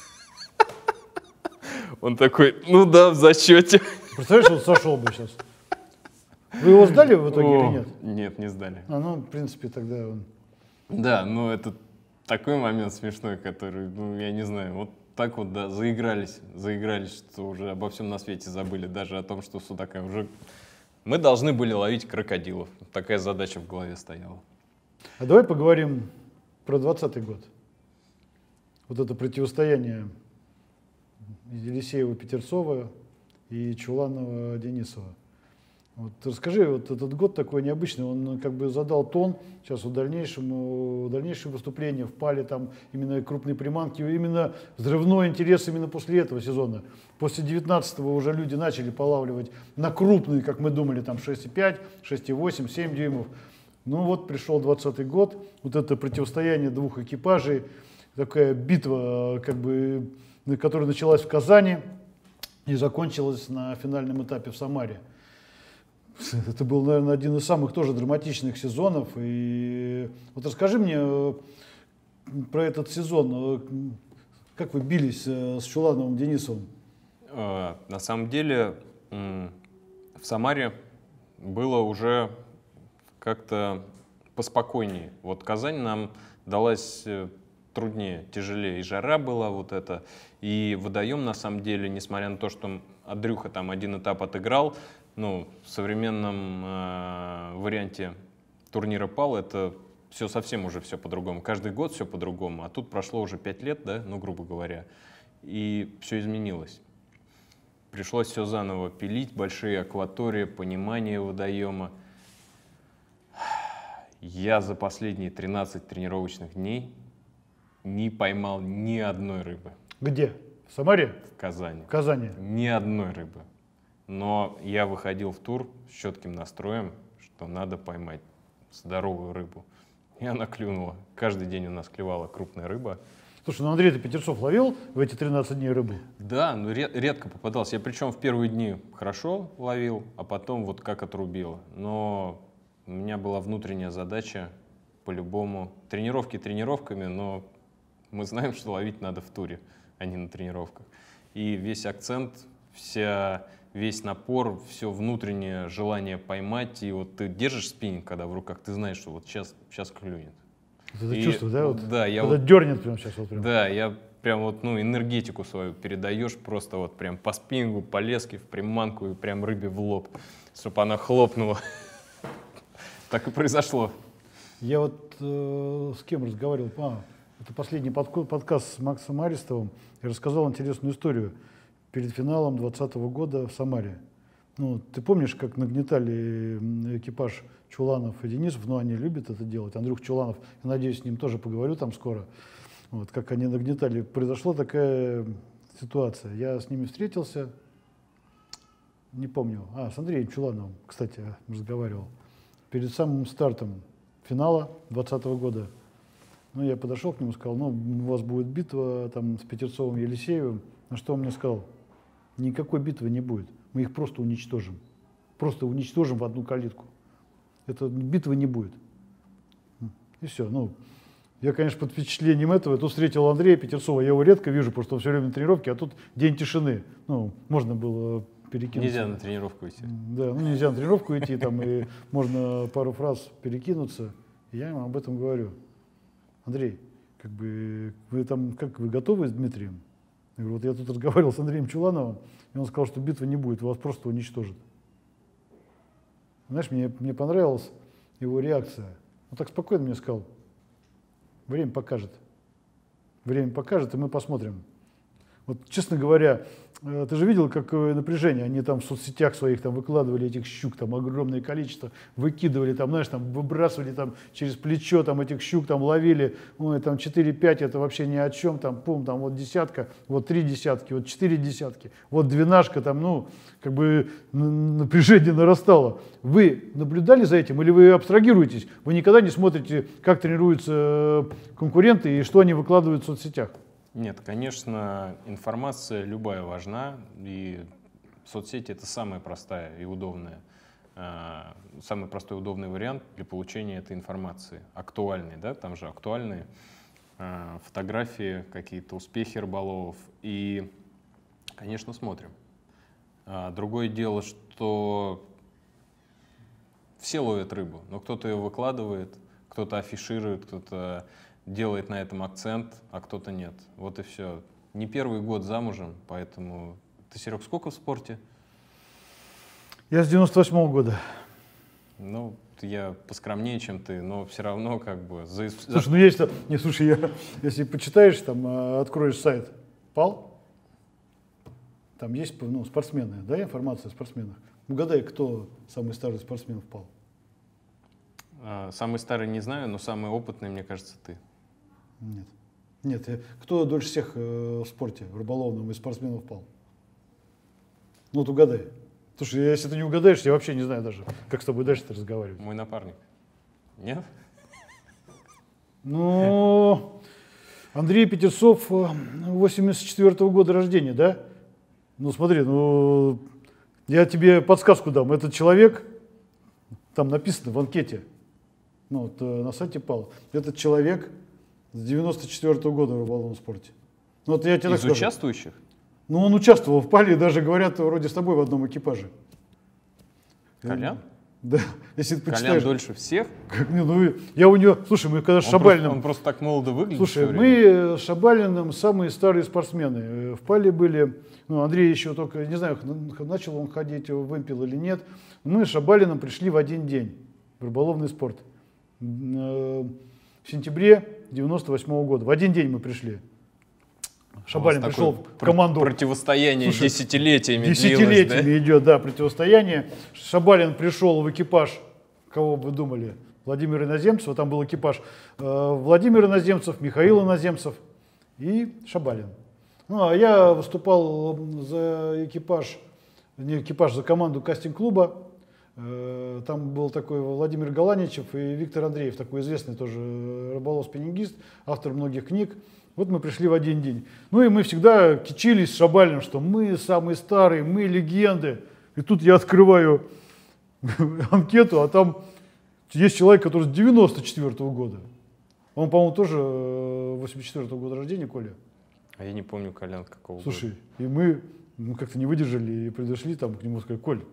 Он такой: ну да, в зачете. Представляешь, он сошел бы сейчас. Вы его сдали в итоге О, или нет? Нет, не сдали. А, ну, в принципе, тогда он... Да, ну это такой момент смешной, который, ну, я не знаю, вот так вот, да, заигрались, заигрались, что уже обо всем на свете забыли, даже о том, что судака уже... Мы должны были ловить крокодилов. Такая задача в голове стояла. А давай поговорим про двадцатый год. Вот это противостояние Елисеева-Петерцова и Чуланова-Денисова. Вот расскажи, вот этот год такой необычный, он как бы задал тон сейчас в дальнейшем, в дальнейшем выступлении впали там именно крупные приманки, именно взрывной интерес именно после этого сезона. После девятнадцатого уже люди начали полавливать на крупные, как мы думали, там шесть и пять, шесть и восемь, семь дюймов. Ну вот пришел двадцатый год, вот это противостояние двух экипажей, такая битва, как бы, которая началась в Казани и закончилась на финальном этапе в Самаре. Это был, наверное, один из самых тоже драматичных сезонов. И вот расскажи мне про этот сезон. Как вы бились с Чулановым Денисовым? На самом деле в Самаре было уже как-то поспокойнее. Вот Казань нам далась труднее, тяжелее. И жара была вот эта. И водоем, на самом деле, несмотря на то, что Андрюха там один этап отыграл, ну, в современном э, варианте турнира ПАЛ это все совсем уже все по-другому. Каждый год все по-другому, а тут прошло уже пять лет, да, ну, грубо говоря, и все изменилось. Пришлось все заново пилить, большие акватории, понимание водоема. Я за последние тринадцать тренировочных дней не поймал ни одной рыбы. Где? В Самаре? В Казани. В Казани. Ни одной рыбы. Но я выходил в тур с четким настроем, что надо поймать здоровую рыбу. И она клюнула. Каждый день у нас клевала крупная рыба. Слушай, ну Андрей, ты Петерцов ловил в эти тринадцать дней рыбу? Да, но редко попадался. Я причем в первые дни хорошо ловил, а потом вот как отрубило. Но у меня была внутренняя задача по-любому. Тренировки тренировками, но мы знаем, что ловить надо в туре, а не на тренировках. И весь акцент, вся... весь напор, все внутреннее желание поймать, и вот ты держишь спиннинг, когда в руках, ты знаешь, что вот сейчас, сейчас клюнет. Это и, чувство, да? Вот, да, я когда вот, дернет прямо сейчас. Вот прям. Да, я прям вот, ну, энергетику свою передаешь просто вот прям по спиннингу, по леске, в приманку и прям рыбе в лоб, чтобы она хлопнула. Так и произошло. Я вот э, с кем разговаривал, а, это последний подкаст с Максом Аристовым, я рассказал интересную историю. Перед финалом двадцатого года в Самаре. Ну, ты помнишь, как нагнетали экипаж Чуланов и Денисов? Ну, они любят это делать. Андрюх Чуланов, я надеюсь, с ним тоже поговорю там скоро. Вот, как они нагнетали. Произошла такая ситуация. Я с ними встретился, не помню, а, с Андреем Чулановым, кстати, разговаривал. Перед самым стартом финала двадцатого года. Ну, я подошел к нему и сказал: ну, у вас будет битва там с Петерцовым и Елисеевым. На что он мне сказал: никакой битвы не будет, мы их просто уничтожим. Просто уничтожим в одну калитку. Это битвы не будет. И все. Ну, я, конечно, под впечатлением этого. Я тут встретил Андрея Петерцова, я его редко вижу, потому что он все время на тренировке, а тут день тишины. Ну, можно было перекинуться. Нельзя на тренировку идти. Да, ну нельзя на тренировку идти, там, и можно пару фраз перекинуться. И я ему об этом говорю. Андрей, как бы, вы там, как вы готовы с Дмитрием? Я говорю, вот я тут разговаривал с Андреем Чулановым, и он сказал, что битвы не будет, вас просто уничтожат. Знаешь, мне, мне понравилась его реакция. Он так спокойно мне сказал: время покажет. Время покажет, и мы посмотрим. Вот, честно говоря, ты же видел, какое напряжение. Они там в соцсетях своих там выкладывали этих щук, там огромное количество, выкидывали, там, знаешь, там выбрасывали там через плечо там этих щук, там ловили, ой, там четыре-пять, это вообще ни о чем, там, пум, там вот десятка, вот три десятки, вот четыре десятки, вот двенашка, там, ну, как бы напряжение нарастало. Вы наблюдали за этим или вы абстрагируетесь? Вы никогда не смотрите, как тренируются конкуренты и что они выкладывают в соцсетях? Нет, конечно, информация любая важна, и Соцсети — это самая простая и удобная, самый простой и удобный вариант для получения этой информации, актуальной, да, там же актуальные фотографии, какие-то успехи рыболовов, и, конечно, смотрим. Другое дело, что все ловят рыбу, но кто-то ее выкладывает, кто-то афиширует, кто-то делает на этом акцент, а кто-то нет. Вот и все. Не первый год замужем, поэтому... Ты, Серег, сколько в спорте? Я с девяносто восьмого года. Ну, я поскромнее, чем ты, но все равно как бы... За... Слушай, ну есть там... Не, слушай, я, если почитаешь, там, откроешь сайт ПАЛ, там есть, ну, спортсмены, да, информация о спортсменах. Угадай, кто самый старый спортсмен в ПАЛ? Самый старый не знаю, но самый опытный, мне кажется, ты. Нет. Нет, я, кто дольше всех э, в спорте, в рыболовном, из спортсменов ПАЛ? Ну вот угадай. Слушай, если ты не угадаешь, я вообще не знаю даже, как с тобой дальше-то разговаривать. Мой напарник. Нет? Ну, Андрей Петецов, восемьдесят четвёртого года рождения, да? Ну смотри, ну я тебе подсказку дам. Этот человек, там написано в анкете, ну вот на сайте ПАЛ, этот человек с девяносто четвёртого года в рыболовном спорте. Ну, вот я тебе Из так скажу. участвующих? Ну, он участвовал в ПАЛе, даже, говорят, вроде с тобой в одном экипаже. Колян? Да, если ты Колян почитаешь. дольше всех? Как, не, ну, я у него, слушай, мы когда с Он Шабалиным... просто, он просто так молодо выглядит. Слушай, мы с Шабалиным самые старые спортсмены. В ПАЛе были, ну, Андрей еще только, не знаю, начал он ходить в вымпел или нет. Мы с Шабалиным пришли в один день в рыболовный спорт. В сентябре девяносто восьмого года. В один день мы пришли. Шабалин пришел в команду. Противостояние Слушай, десятилетиями Десятилетиями длилось, да? идет, да, противостояние. Шабалин пришел в экипаж, кого бы вы думали, Владимир Иноземцев, там был экипаж э, Владимир Иноземцев, Михаил Иноземцев и Шабалин. Ну, а я выступал за экипаж, не экипаж, за команду кастинг-клуба. Э, там был такой Владимир Галаничев и Виктор Андреев, такой известный тоже рыболов-спиннингист, автор многих книг. Вот мы пришли в один день. Ну и мы всегда кичились с Шабалиным, что мы самые старые, мы легенды. И тут я открываю анкету, а там есть человек, который с девяносто четвёртого года. Он, по-моему, тоже восемьдесят четвёртого года рождения, Коля. А я не помню, Колян, какого Слушай, года. и мы, мы как-то не выдержали и подошли там к нему и сказали: Коль,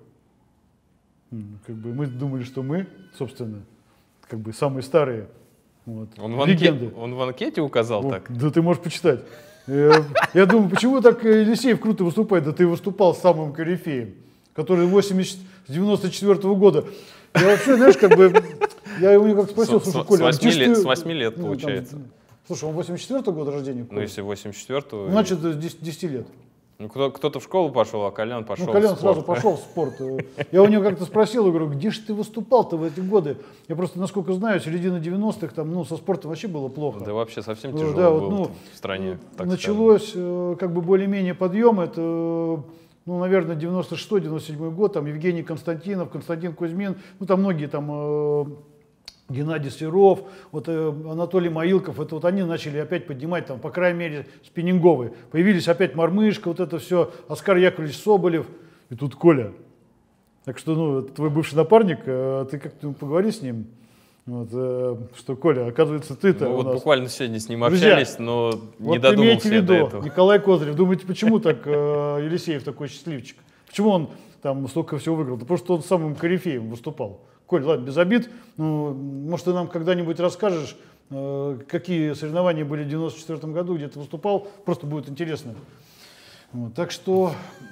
как бы мы думали, что мы, собственно, как бы самые старые. Вот. Он, в легенды. анкете, он в анкете указал Вот, так? да ты можешь почитать. Я, я думаю, почему так Елисеев круто выступает? Да ты выступал с самым корифеем, который восемьдесят, с девяносто четвёртого года. Я вообще, знаешь, как бы, я его как спросил, С, слушай, с, Коля, с, восьми лет, ты, с восьми лет, ну, получается. Там, слушай, он восемьдесят четвёртого года рождения? Коля? Ну, если восемьдесят четвёртого... Значит, с десяти лет. Ну, кто, кто-то в школу пошел, а Колян пошел Ну, Колян в спорт. сразу пошел в спорт. Я у него как-то спросил, я говорю, где же ты выступал-то в эти годы? Я просто, насколько знаю, середина девяностых, там, ну, со спортом вообще было плохо. Да вообще совсем Ну, тяжело да, было вот, ну, в стране. Так началось э, как бы более-менее подъем. Это, ну, наверное, девяносто шестой девяносто седьмой год. Там Евгений Константинов, Константин Кузьмин. Ну, там многие там... Э, Геннадий Серов, вот, э, Анатолий Маилков, это вот они начали опять поднимать, там, по крайней мере, спиннинговые. Появились опять Мормышка, вот это все, Оскар Яковлевич Соболев, и тут Коля. Так что, ну, твой бывший напарник, э, ты как-то поговори с ним, вот, э, что, Коля, оказывается, ты-то Ну, у вот нас... буквально сегодня с ним Друзья, общались, но не Вот додумался имейте в я до виду, этого. Николай Козырев, думаете, почему так э, Елисеев такой счастливчик? Почему он там столько всего выиграл? Да потому что он самым корифеем выступал. Коль, ладно, без обид, ну, может, ты нам когда-нибудь расскажешь, э, какие соревнования были в девяносто четвёртом году, где ты выступал, просто будет интересно. Вот, так что,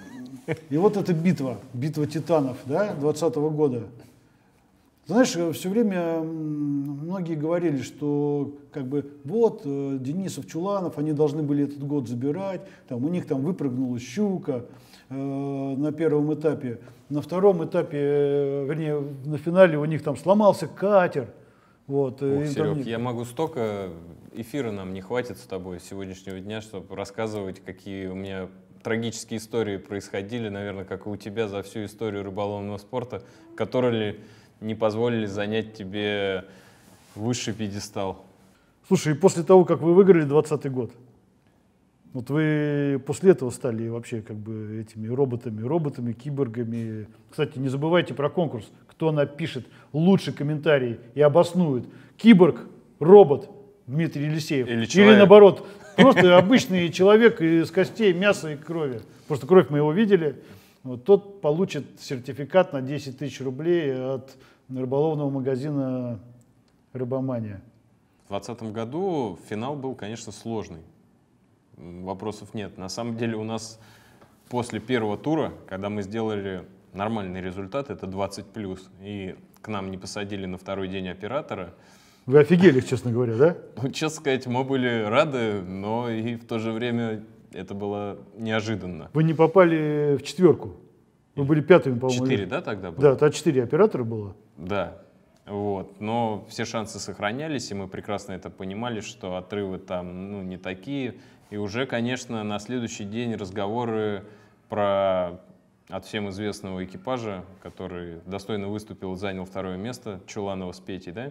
и вот эта битва, битва титанов, да, двадцатого года. Знаешь, все время многие говорили, что как бы вот Денисов, Чуланов, они должны были этот год забирать, там, у них там выпрыгнула щука э, на первом этапе. На втором этапе, вернее, на финале у них там сломался катер. Вот, Ох, и Серег, там... я могу столько, эфира нам не хватит с тобой сегодняшнего дня, чтобы рассказывать, какие у меня трагические истории происходили, наверное, как и у тебя за всю историю рыболовного спорта, которые не позволили занять тебе высший пьедестал. Слушай, и после того, как вы выиграли двадцатый год, Вот вы после этого стали вообще как бы этими роботами, роботами, киборгами. Кстати, не забывайте про конкурс. Кто напишет лучший комментарий и обоснует: киборг, робот Дмитрий Елисеев, Или, или наоборот, просто обычный человек из костей, мяса и крови. Просто кровь мы его видели. Вот, тот получит сертификат на десять тысяч рублей от рыболовного магазина «Рыбомания». В двадцатом году финал был, конечно, сложный. Вопросов нет. На самом деле у нас после первого тура, когда мы сделали нормальный результат, это двадцать плюс, и к нам не посадили на второй день оператора. Вы офигели, честно говоря, да? Ну, честно сказать, мы были рады, но и в то же время это было неожиданно. Вы не попали в четверку. Вы были пятыми, по-моему. Четыре, да, тогда было? Да, тогда четыре оператора было. Да. Вот. Но все шансы сохранялись, и мы прекрасно это понимали, что отрывы там ну, не такие. И уже, конечно, на следующий день разговоры про от всем известного экипажа, который достойно выступил, занял второе место, Чуланова с Петей, да,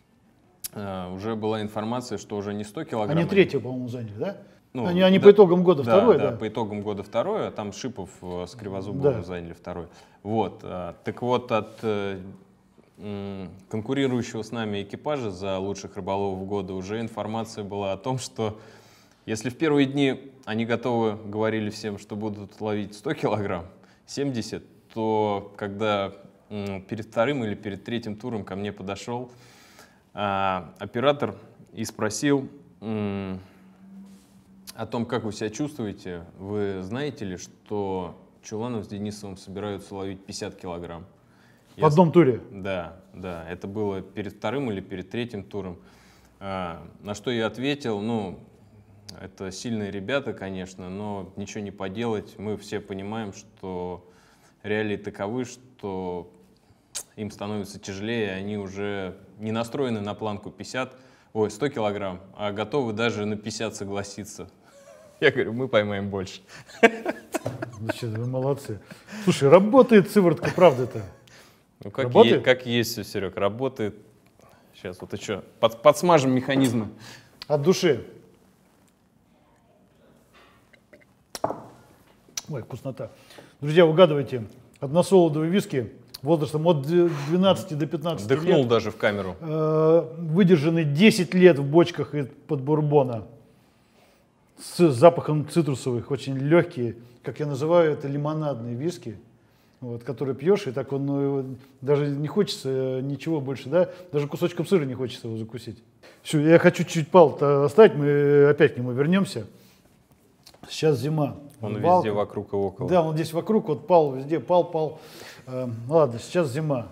uh, уже была информация, что уже не сто килограмм. Они третье, по-моему, заняли, да? Ну, они они да, по итогам года да, второе, да? да? по итогам года второе, а там Шипов с Кривозубовым да. заняли второй. Вот. Uh, так вот, от uh, конкурирующего с нами экипажа за лучших рыболовов года уже информация была о том, что если в первые дни они готовы, говорили всем, что будут ловить сто килограмм, семьдесят, то когда м, перед вторым или перед третьим туром ко мне подошел а, оператор и спросил м, о том, как вы себя чувствуете, вы знаете ли, что Чуланов с Денисовым собираются ловить пятьдесят килограмм? В Я... одном туре? Да, да, это было перед вторым или перед третьим туром. А, на что я ответил, ну, это сильные ребята, конечно, но ничего не поделать. Мы все понимаем, что реалии таковы, что им становится тяжелее, они уже не настроены на планку пятьдесят, ой, сто килограмм, а готовы даже на пятьдесят согласиться. Я говорю, мы поймаем больше. Значит, вы молодцы. Слушай, работает сыворотка, правда-то? Ну, как, е- как есть все, Серег, работает. Сейчас вот еще под, подсмажем механизмы. От души. Ой, вкуснота. Друзья, угадывайте. Односолодовые виски возрастом от двенадцати до пятнадцати лет. Вдохнул даже в камеру. Э, выдержаны десять лет в бочках из-под бурбона. С запахом цитрусовых, очень легкие. Как я называю, это лимонадные виски. Вот, которые пьешь, и так он ну, даже не хочется ничего больше, да, даже кусочком сыра не хочется его закусить. Все, я хочу чуть пал оставить, мы опять к нему вернемся. Сейчас зима. Он Валка. Везде вокруг и около. Да, он здесь вокруг, вот пал везде, пал, пал. Э, ладно, сейчас зима.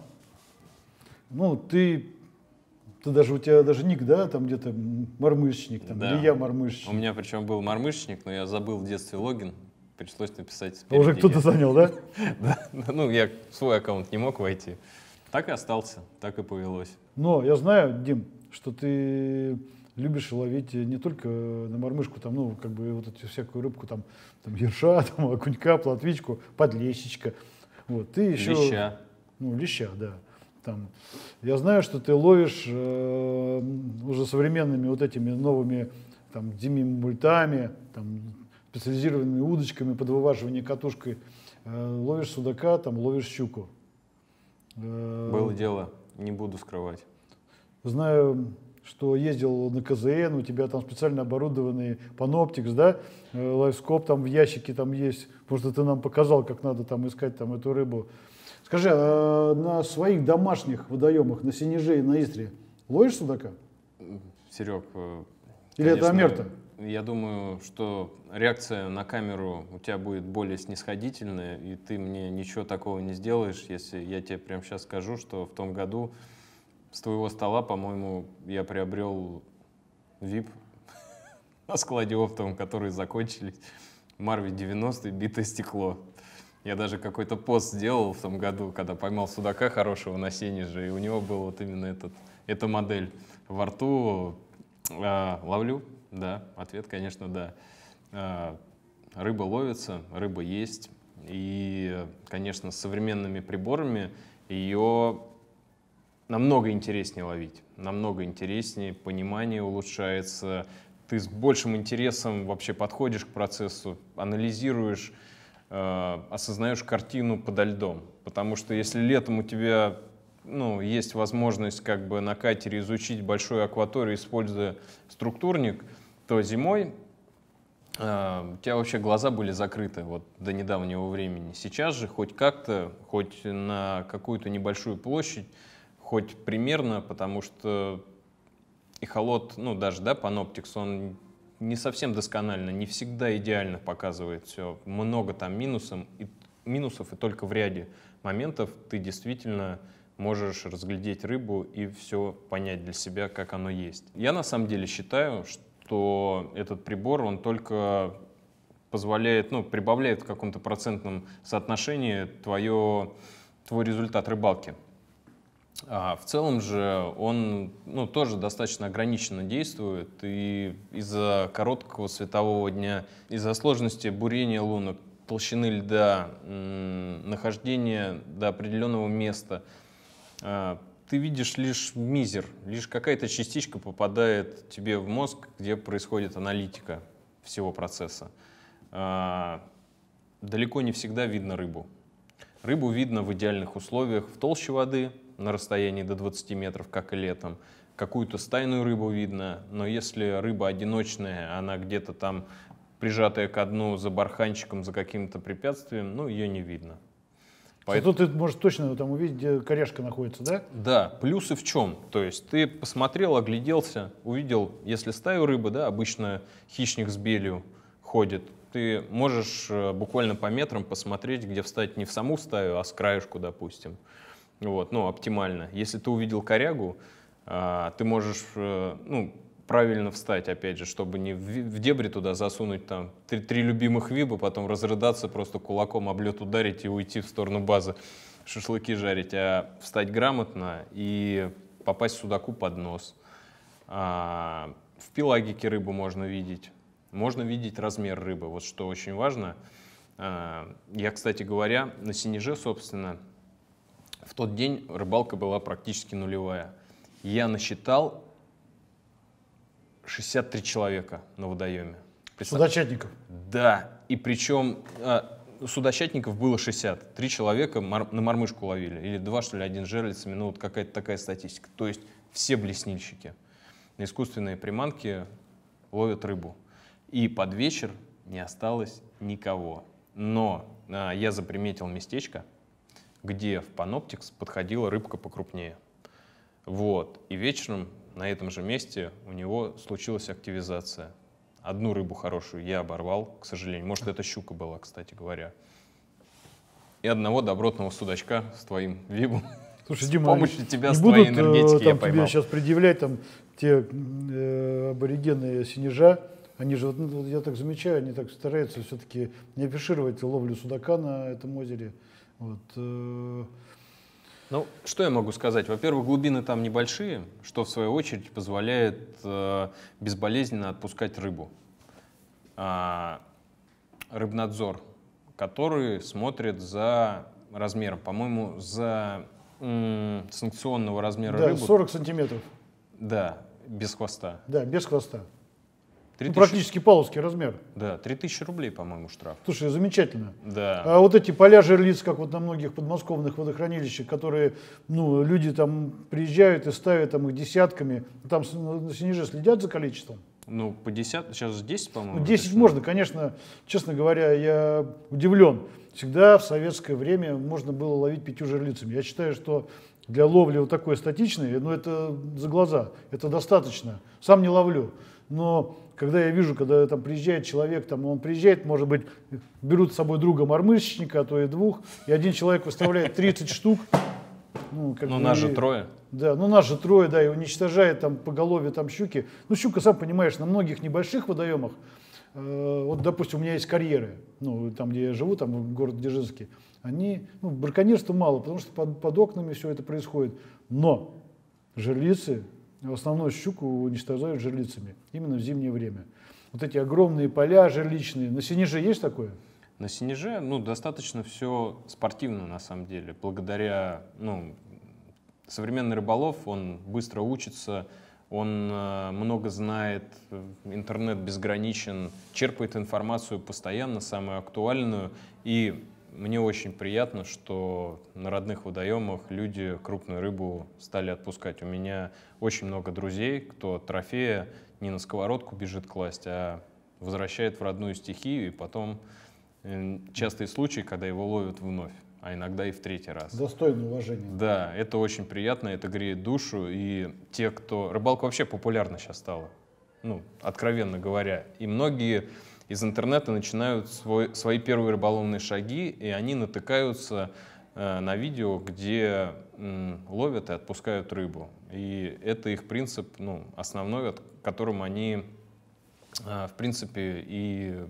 Ну, ты, ты даже, у тебя даже ник, да, там где-то мормышечник, там, да. или я мормышечник. У меня причем был мормышечник, но я забыл в детстве логин. Пришлось написать спереди. Уже кто-то занял, да? Да, ну я в свой аккаунт не мог войти. Так и остался, так и повелось. Но я знаю, Дим, что ты любишь ловить не только на мормышку, там, ну, как бы вот эту всякую рыбку, там, там ерша, там, окунька, плотвичку, подлещичка. Вот, ты еще... Леща. Ну, леща, да. Там. Я знаю, что ты ловишь э, уже современными вот этими новыми там, дими-мультами, там, специализированными удочками под вываживание катушкой. Э, ловишь судака, там, ловишь щуку. Э, Было дело, не буду скрывать. Знаю, что ездил на ка зэ эн, у тебя там специально оборудованный паноптикс, да, э, лайфскоп там в ящике там есть, потому что ты нам показал, как надо там искать там эту рыбу. Скажи, а на своих домашних водоемах, на Сенеже и на Истре ловишь судака? Серег, или конечно, это омерта? Я думаю, что реакция на камеру у тебя будет более снисходительная, и ты мне ничего такого не сделаешь, если я тебе прямо сейчас скажу, что в том году с твоего стола, по-моему, я приобрел ви ай пи на складе оптовом, которые закончились. Марви девяносто, битое стекло. Я даже какой-то пост сделал в том году, когда поймал судака хорошего на Сенеже, и у него был вот именно этот, эта модель во рту. А, ловлю? Да. Ответ, конечно, да. А, рыба ловится, рыба есть. И, конечно, с современными приборами ее намного интереснее ловить. Намного интереснее, понимание улучшается, ты с большим интересом вообще подходишь к процессу, анализируешь, э, осознаешь картину подо льдом. Потому что если летом у тебя ну, есть возможность как бы на катере изучить большую акваторию, используя структурник, то зимой э, у тебя вообще глаза были закрыты вот, до недавнего времени. Сейчас же хоть как-то, хоть на какую-то небольшую площадь, хоть примерно, потому что эхолот, ну даже да, Panoptix, он не совсем досконально, не всегда идеально показывает все. Много там минусов, и, минусов, и только в ряде моментов ты действительно можешь разглядеть рыбу и все понять для себя, как оно есть. Я на самом деле считаю, что этот прибор, он только позволяет, ну, прибавляет в каком-то процентном соотношении твое, твой результат рыбалки. А в целом же он ну, тоже достаточно ограниченно действует, и из-за короткого светового дня, из-за сложности бурения лунок, толщины льда, нахождения до определенного места, ты видишь лишь мизер, лишь какая-то частичка попадает тебе в мозг, где происходит аналитика всего процесса. Далеко не всегда видно рыбу. Рыбу видно в идеальных условиях в толще воды, на расстоянии до двадцати метров, как и летом. Какую-то стайную рыбу видно, но если рыба одиночная, она где-то там прижатая ко дну за барханчиком, за каким-то препятствием, ну, ее не видно. Поэтому ты можешь точно там увидеть, где коряшка находится, да? Да, плюсы в чем? То есть ты посмотрел, огляделся, увидел, если стаю рыбы, да, обычно хищник с белью ходит, ты можешь буквально по метрам посмотреть, где встать не в саму стаю, а с краешку, допустим. Вот, ну, оптимально. Если ты увидел корягу, а, ты можешь ну, правильно встать, опять же, чтобы не в, в дебри туда засунуть там три, три любимых виба, потом разрыдаться, просто кулаком об лед ударить и уйти в сторону базы шашлыки жарить, а встать грамотно и попасть судаку под нос. А, в пелагике рыбу можно видеть. Можно видеть размер рыбы, вот что очень важно. А, я, кстати говоря, на Сенеже, собственно, в тот день рыбалка была практически нулевая. Я насчитал шестьдесят три человека на водоеме. Судочатников? Да, и причем а, судочатников было шестьдесят. Три человека мар на мормышку ловили, или два, что ли, один с жерлицами, ну вот какая-то такая статистика. То есть все блеснильщики на искусственные приманки ловят рыбу. И под вечер не осталось никого. Но а, я заприметил местечко, где в Panoptix подходила рыбка покрупнее. Вот. И вечером на этом же месте у него случилась активизация. Одну рыбу хорошую я оборвал, к сожалению. Может, это щука была, кстати говоря. И одного добротного судачка с твоим вибом. Слушай, с Дима, помощью тебя, не с твоей будут, энергетики там, я поймал. тебе сейчас предъявлять там, те э, аборигены Сенежа. Они же, вот, я так замечаю, они так стараются все-таки не афишировать ловлю судака на этом озере. Вот, э... Ну, что я могу сказать? Во-первых, глубины там небольшие, что в свою очередь позволяет э, безболезненно отпускать рыбу. А, рыбнадзор, который смотрит за размером, по-моему, за м, санкционного размера да, рыбы. сорок сантиметров. Да, без хвоста. Да, без хвоста. три тысячи... Ну, практически павловский размер. Да, три тысячи рублей, по-моему, штраф. Слушай, замечательно. Да. А вот эти поля жерлиц, как вот на многих подмосковных водохранилищах, которые, ну, люди там приезжают и ставят там их десятками, там на Сенеже следят за количеством? Ну, по десять, сейчас десять, по-моему. Ну, десять можно, конечно, честно говоря, я удивлен. Всегда в советское время можно было ловить пятью жерлицами. Я считаю, что для ловли вот такой статичной, ну, это за глаза, это достаточно. Сам не ловлю. Но когда я вижу, когда там приезжает человек, там, он приезжает, может быть, берут с собой друга мормышечника, а то и двух, и один человек выставляет тридцать штук. Ну, как ну бы, нас же и, трое. Да, ну нас же трое, да, и уничтожает там поголовье там щуки. Ну, щука, сам понимаешь, на многих небольших водоемах, э, вот, допустим, у меня есть карьеры, ну, там, где я живу, там, в городе Дзержинске, они, ну, браконьерства мало, потому что под, под окнами все это происходит. Но жерлицы, основную щуку уничтожают жерлицами, именно в зимнее время. Вот эти огромные поля жерличные. На Сенеже есть такое? На Сенеже, ну, достаточно все спортивно, на самом деле. Благодаря, ну, современный рыболов, он быстро учится он э, много знает, интернет безграничен, черпает информацию постоянно, самую актуальную. И мне очень приятно, что на родных водоемах люди крупную рыбу стали отпускать. У меня очень много друзей, кто трофея не на сковородку бежит класть, а возвращает в родную стихию, и потом э, частые случаи, когда его ловят вновь, а иногда и в третий раз. Достойно уважения. Да, это очень приятно, это греет душу, и те, кто... Рыбалка вообще популярна сейчас стала, ну, откровенно говоря, и многие из интернета начинают свой, свои первые рыболовные шаги, и они натыкаются э, на видео, где м, ловят и отпускают рыбу. И это их принцип, ну, основной, от которым они, э, в принципе, и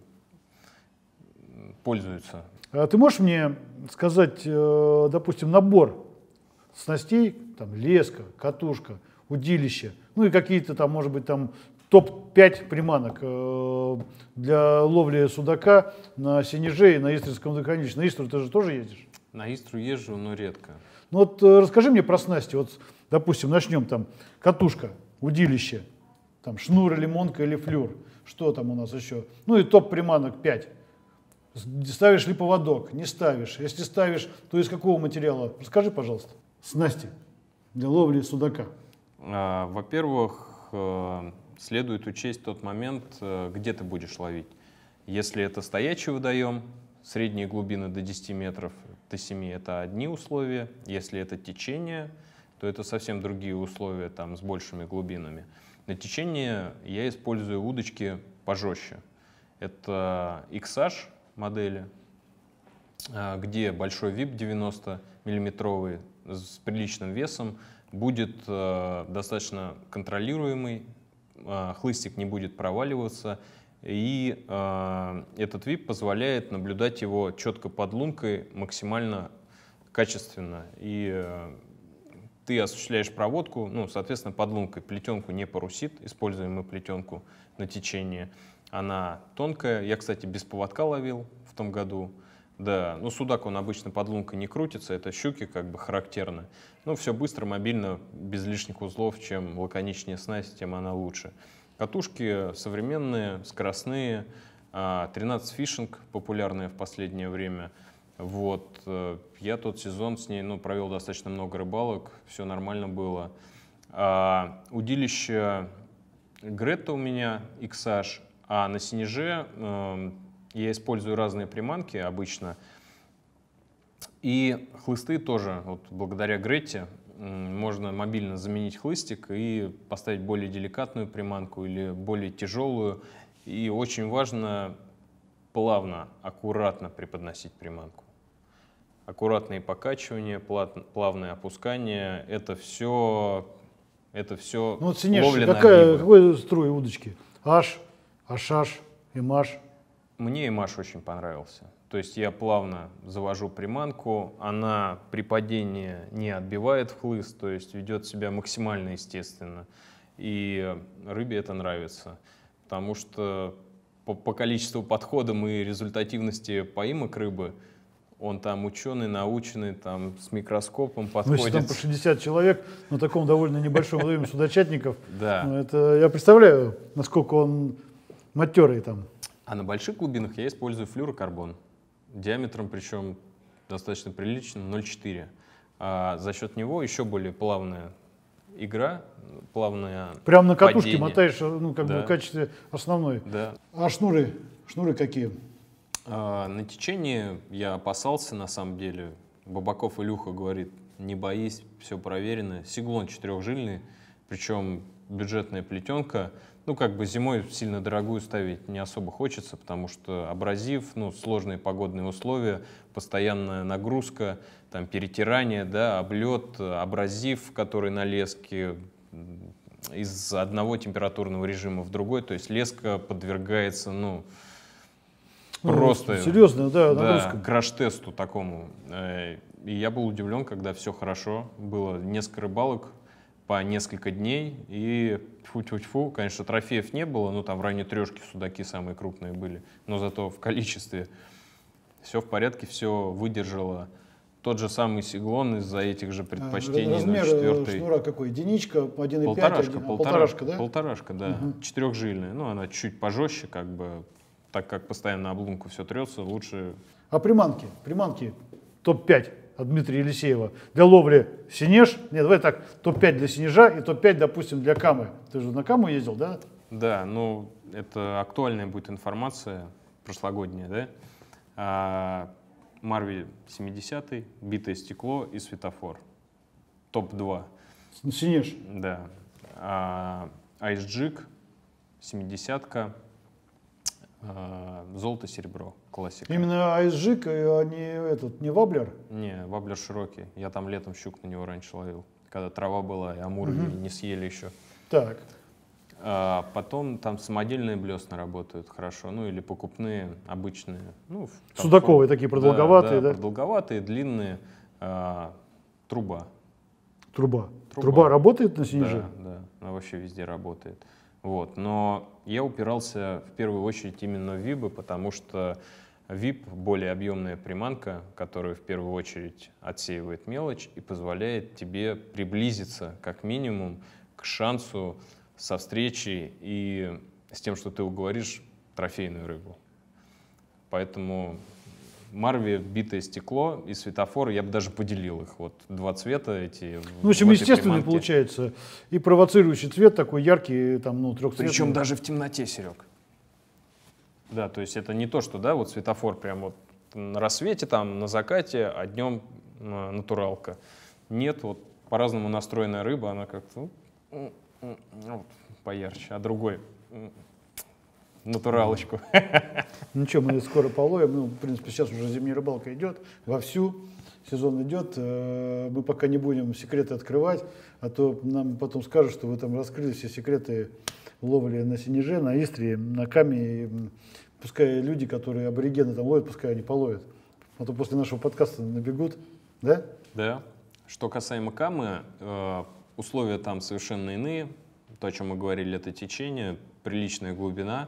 пользуются. А ты можешь мне сказать, э, допустим, набор снастей, там, леска, катушка, удилище, ну и какие-то там, может быть, там топ пять приманок э, для ловли судака на Сенеже и на Истринском водохранилище. На Истру ты же тоже ездишь? На Истру езжу, но редко. Ну вот э, расскажи мне про снасти. Вот, допустим, начнем там катушка, удилище, там шнур, лимонка или флюр. Что там у нас еще? Ну и топ приманок пять. Ставишь ли поводок, не ставишь? Если ставишь, то из какого материала? Расскажи, пожалуйста. Снасти для ловли судака. А, во-первых, э, следует учесть тот момент, э, где ты будешь ловить. Если это стоячий водоем, средние глубины до десяти метров, до семи — это одни условия. Если это течение, то это совсем другие условия, там, с большими глубинами. На течение я использую удочки пожестче. Это икс аш модели, где большой вип девяносто миллиметровый с приличным весом будет э, достаточно контролируемый, э, хлыстик не будет проваливаться, и э, этот вип позволяет наблюдать его четко под лункой максимально качественно. И э, ты осуществляешь проводку, ну, соответственно, под лункой. Плетенку не парусит, используем мы плетенку на течение. Она тонкая. Я, кстати, без поводка ловил в том году. Да, ну судак, он обычно под лункой не крутится, это щуки как бы характерно. Ну, все быстро, мобильно, без лишних узлов. Чем лаконичнее снасть, тем она лучше. Катушки современные, скоростные. тринадцать фишинг, популярная в последнее время. Вот. Я тот сезон с ней, ну, провел достаточно много рыбалок, все нормально было. А, удилище Гретта у меня, икс аш. А на Сенеже э, я использую разные приманки обычно. И хлысты тоже, вот благодаря Гретте, э, можно мобильно заменить хлыстик и поставить более деликатную приманку или более тяжелую. И очень важно плавно, аккуратно преподносить приманку. Аккуратные покачивания, плавное опускание — это все, это все ну, вот, Сенеж, ловля на какая, грибы. какой строй удочки? Аш, ашаш, имаш? Мне имаш очень понравился. То есть я плавно завожу приманку, она при падении не отбивает хлыст, то есть ведет себя максимально естественно. И рыбе это нравится, потому что по, по количеству подхода и результативности поимок рыбы он там ученый, наученный, там с микроскопом подходит. Ну, если там по шестьдесят человек на таком довольно небольшом водоеме судочатников, да. Ну, это я представляю, насколько он матерый там. А на больших глубинах я использую флюрокарбон. Диаметром причем достаточно прилично, ноль целых четыре десятых. А за счет него еще более плавная игра, плавная Прям на катушке падение. мотаешь, ну, как да. бы в качестве основной. Да. А шнуры? Шнуры какие? А, на течении я опасался, на самом деле. Бабаков Илюха говорит, не боись, все проверено. Сиглон четырехжильный, причем бюджетная плетенка. Ну, как бы зимой сильно дорогую ставить не особо хочется, потому что абразив, ну, сложные погодные условия, постоянная нагрузка, там, перетирание, да, облет, абразив, который на леске из одного температурного режима в другой, то есть леска подвергается, ну, просто ну, серьезно, да, нагрузка. Да, краш-тесту такому. И я был удивлен, когда все хорошо, было несколько рыбалок по несколько дней, и тьфу-тьфу-тьфу, конечно, трофеев не было, но там в районе трешки судаки самые крупные были, но зато в количестве все в порядке, все выдержало тот же самый Сиглон из-за этих же предпочтений. Размер ноль четыре. шнура какой? Единичка, один и пять? Полторашка, один, полтора, полторашка, да? Полторашка, да. Угу. Четырехжильная. Ну, она чуть пожестче, как бы, так как постоянно на облунку все трется, лучше... А приманки? Приманки топ пять от Дмитрия Елисеева. Для ловли синеж. Нет, давай так, топ пять для синежа и топ пять, допустим, для камы. Ты же на каму ездил, да? Да, ну, это актуальная будет информация, прошлогодняя, да? А, Марви семидесятый, битое стекло и светофор. топ два. Синеж. Да. А, Айсджик, семидесятка, а, золото-серебро, классика. Именно айсджик, а не этот, не воблер? Не, воблер широкий. Я там летом щук на него раньше ловил, когда трава была, и амуры Угу. не съели еще. Так. А потом там самодельные блесна работают хорошо, ну или покупные, обычные. Ну, судаковые такие, продолговатые, да? Да, продолговатые, длинные, а, труба. Труба. Труба. Труба работает на синеже? Да, да, она вообще везде работает. Вот. Но я упирался в первую очередь именно в вибы, потому что вип — более объемная приманка, которая в первую очередь отсеивает мелочь и позволяет тебе приблизиться как минимум к шансу со встречей и с тем, что ты уговоришь трофейную рыбу. Поэтому Марви, битое стекло и светофор, я бы даже поделил их. Вот два цвета эти. Ну, в общем, естественный получается. И провоцирующий цвет такой яркий, там, ну, трехцветный. Причем даже в темноте, Серег. Да, то есть это не то, что, да, вот светофор прям вот на рассвете, там, на закате, а днем натуралка. Нет, вот по-разному настроенная рыба, она как-то ну, ну, поярче, а другой натуралочку. Ну что, мы скоро половим. Ну, в принципе, сейчас уже зимняя рыбалка идет вовсю. Сезон идет. Мы пока не будем секреты открывать, а то нам потом скажут, что вы там раскрыли все секреты ловли на синеже, на истре, на каме. Пускай люди, которые аборигены там ловят, пускай они половят. А то после нашего подкаста набегут. Да? Да. Что касаемо камы, условия там совершенно иные. То, о чем мы говорили, это течение, приличная глубина.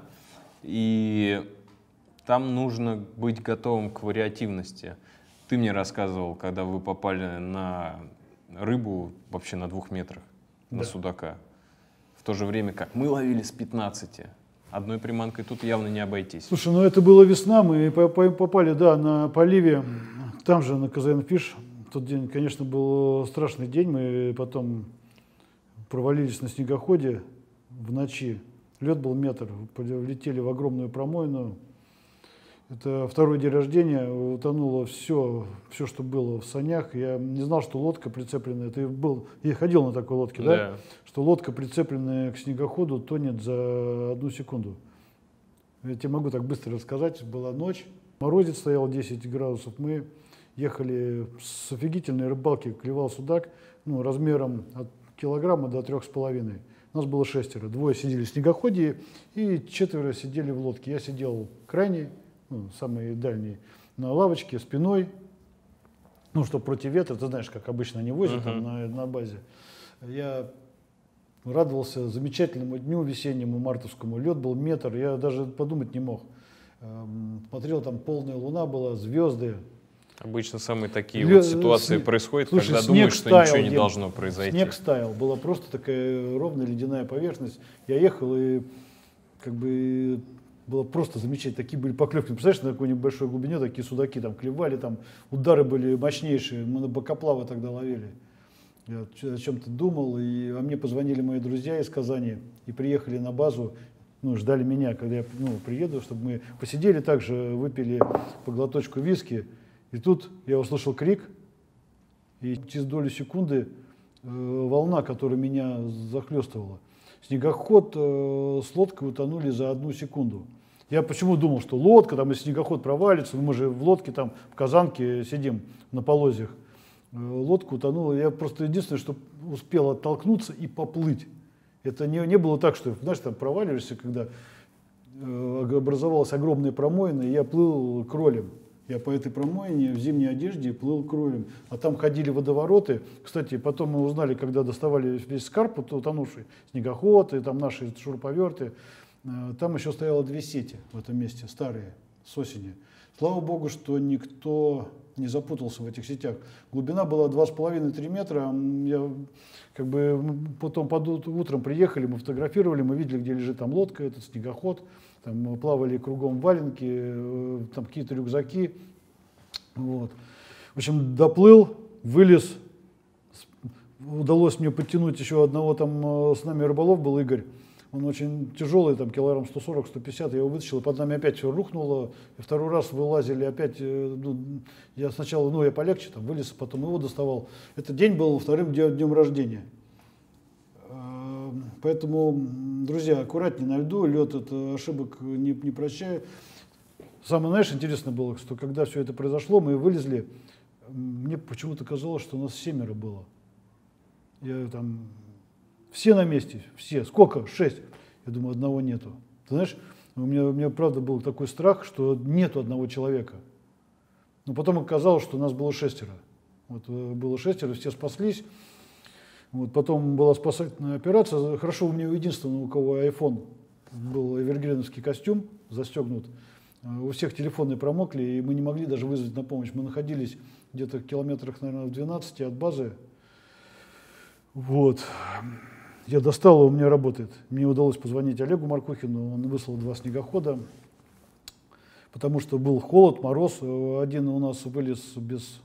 И там нужно быть готовым к вариативности. Ты мне рассказывал, когда вы попали на рыбу вообще на двух метрах, да, на судака. В то же время, как мы ловили с пятнадцати. Одной приманкой тут явно не обойтись. Слушай, ну это была весна, мы попали, да, на поливе, там же на КЗН Фиш. Тот день, конечно, был страшный день, мы потом провалились на снегоходе в ночи. Лед был метр, влетели в огромную промоину. Это второй день рождения, утонуло все, все, что было в санях. Я не знал, что лодка прицепленная, ты был, я ходил на такой лодке, да? Да. Что лодка, прицепленная к снегоходу, тонет за одну секунду. Я тебе могу так быстро рассказать. Была ночь, морозец стоял десять градусов, мы ехали с офигительной рыбалки, клевал судак, ну, размером от килограмма до трех с половиной. У нас было шестеро, двое сидели в снегоходе и четверо сидели в лодке. Я сидел крайний, ну, самый дальний, на лавочке, спиной, ну, что против ветра, ты знаешь, как обычно они возят uh-huh. там на, на базе. Я радовался замечательному дню весеннему, мартовскому. Лед был метр, я даже подумать не мог. Смотрел, там полная луна была, звезды. Обычно самые такие Лед, вот ситуации снег, происходят, слушай, когда думаешь, что стаял, ничего не Дим, должно произойти. Снег стаял, была просто такая ровная ледяная поверхность. Я ехал, и как бы было просто замечательно. Такие были поклевки. Представляешь, на какой-нибудь большой глубине такие судаки там клевали, там удары были мощнейшие. Мы на бокоплавы тогда ловили. Я о чем-то думал, и а мне позвонили мои друзья из Казани и приехали на базу, ну, ждали меня, когда я ну, приеду, чтобы мы посидели также, выпили по глоточку виски. И тут я услышал крик, и через долю секунды э, волна, которая меня захлестывала. Снегоход э, с лодкой утонули за одну секунду. Я почему думал, что лодка, там, если снегоход провалится, мы же в лодке, там, в Казанке сидим на полозьях. Э, лодка утонула, я просто единственное, что успел оттолкнуться и поплыть. Это не, не было так, что, знаешь, там проваливаешься, когда э, образовалась огромная промоина, и я плыл кролем. Я по этой промоине в зимней одежде плыл кролем. А там ходили водовороты. Кстати, потом мы узнали, когда доставали весь скарб, утонувший, снегоход и там наши шуруповерты, там еще стояло две сети в этом месте, старые, с осени. Слава богу, что никто не запутался в этих сетях. Глубина была два с половиной — три метра. Я, как бы, потом под утром приехали, мы фотографировали, мы видели, где лежит там лодка, этот снегоход. Там плавали кругом валенки, там какие-то рюкзаки. Вот. В общем, доплыл, вылез. Удалось мне подтянуть еще одного, там с нами рыболов был Игорь. Он очень тяжелый, там килограмм сто сорок — сто пятьдесят, я его вытащил, и под нами опять все рухнуло. И второй раз вылазили опять, ну, я сначала, ну, я полегче, там вылез, потом его доставал. Этот день был вторым днем рождения. Поэтому, друзья, аккуратнее на льду, лед это ошибок не, не прощаю. Самое, знаешь, интересное было, что когда все это произошло, мы вылезли, мне почему-то казалось, что у нас семеро было. Я там, все на месте, все, сколько? Шесть. Я думаю, одного нету. Ты знаешь, у меня, у меня правда был такой страх, что нету одного человека. Но потом оказалось, что у нас было шестеро. Вот, было шестеро, все спаслись. Вот, потом была спасательная операция. Хорошо, у меня единственного, у кого iPhone, был эвергриновский костюм застегнут. У всех телефоны промокли, и мы не могли даже вызвать на помощь. Мы находились где-то в километрах, наверное, в двенадцати от базы. Вот. Я достал, у меня работает. Мне удалось позвонить Олегу Маркухину, он выслал два снегохода, потому что был холод, мороз. Один у нас вылез без,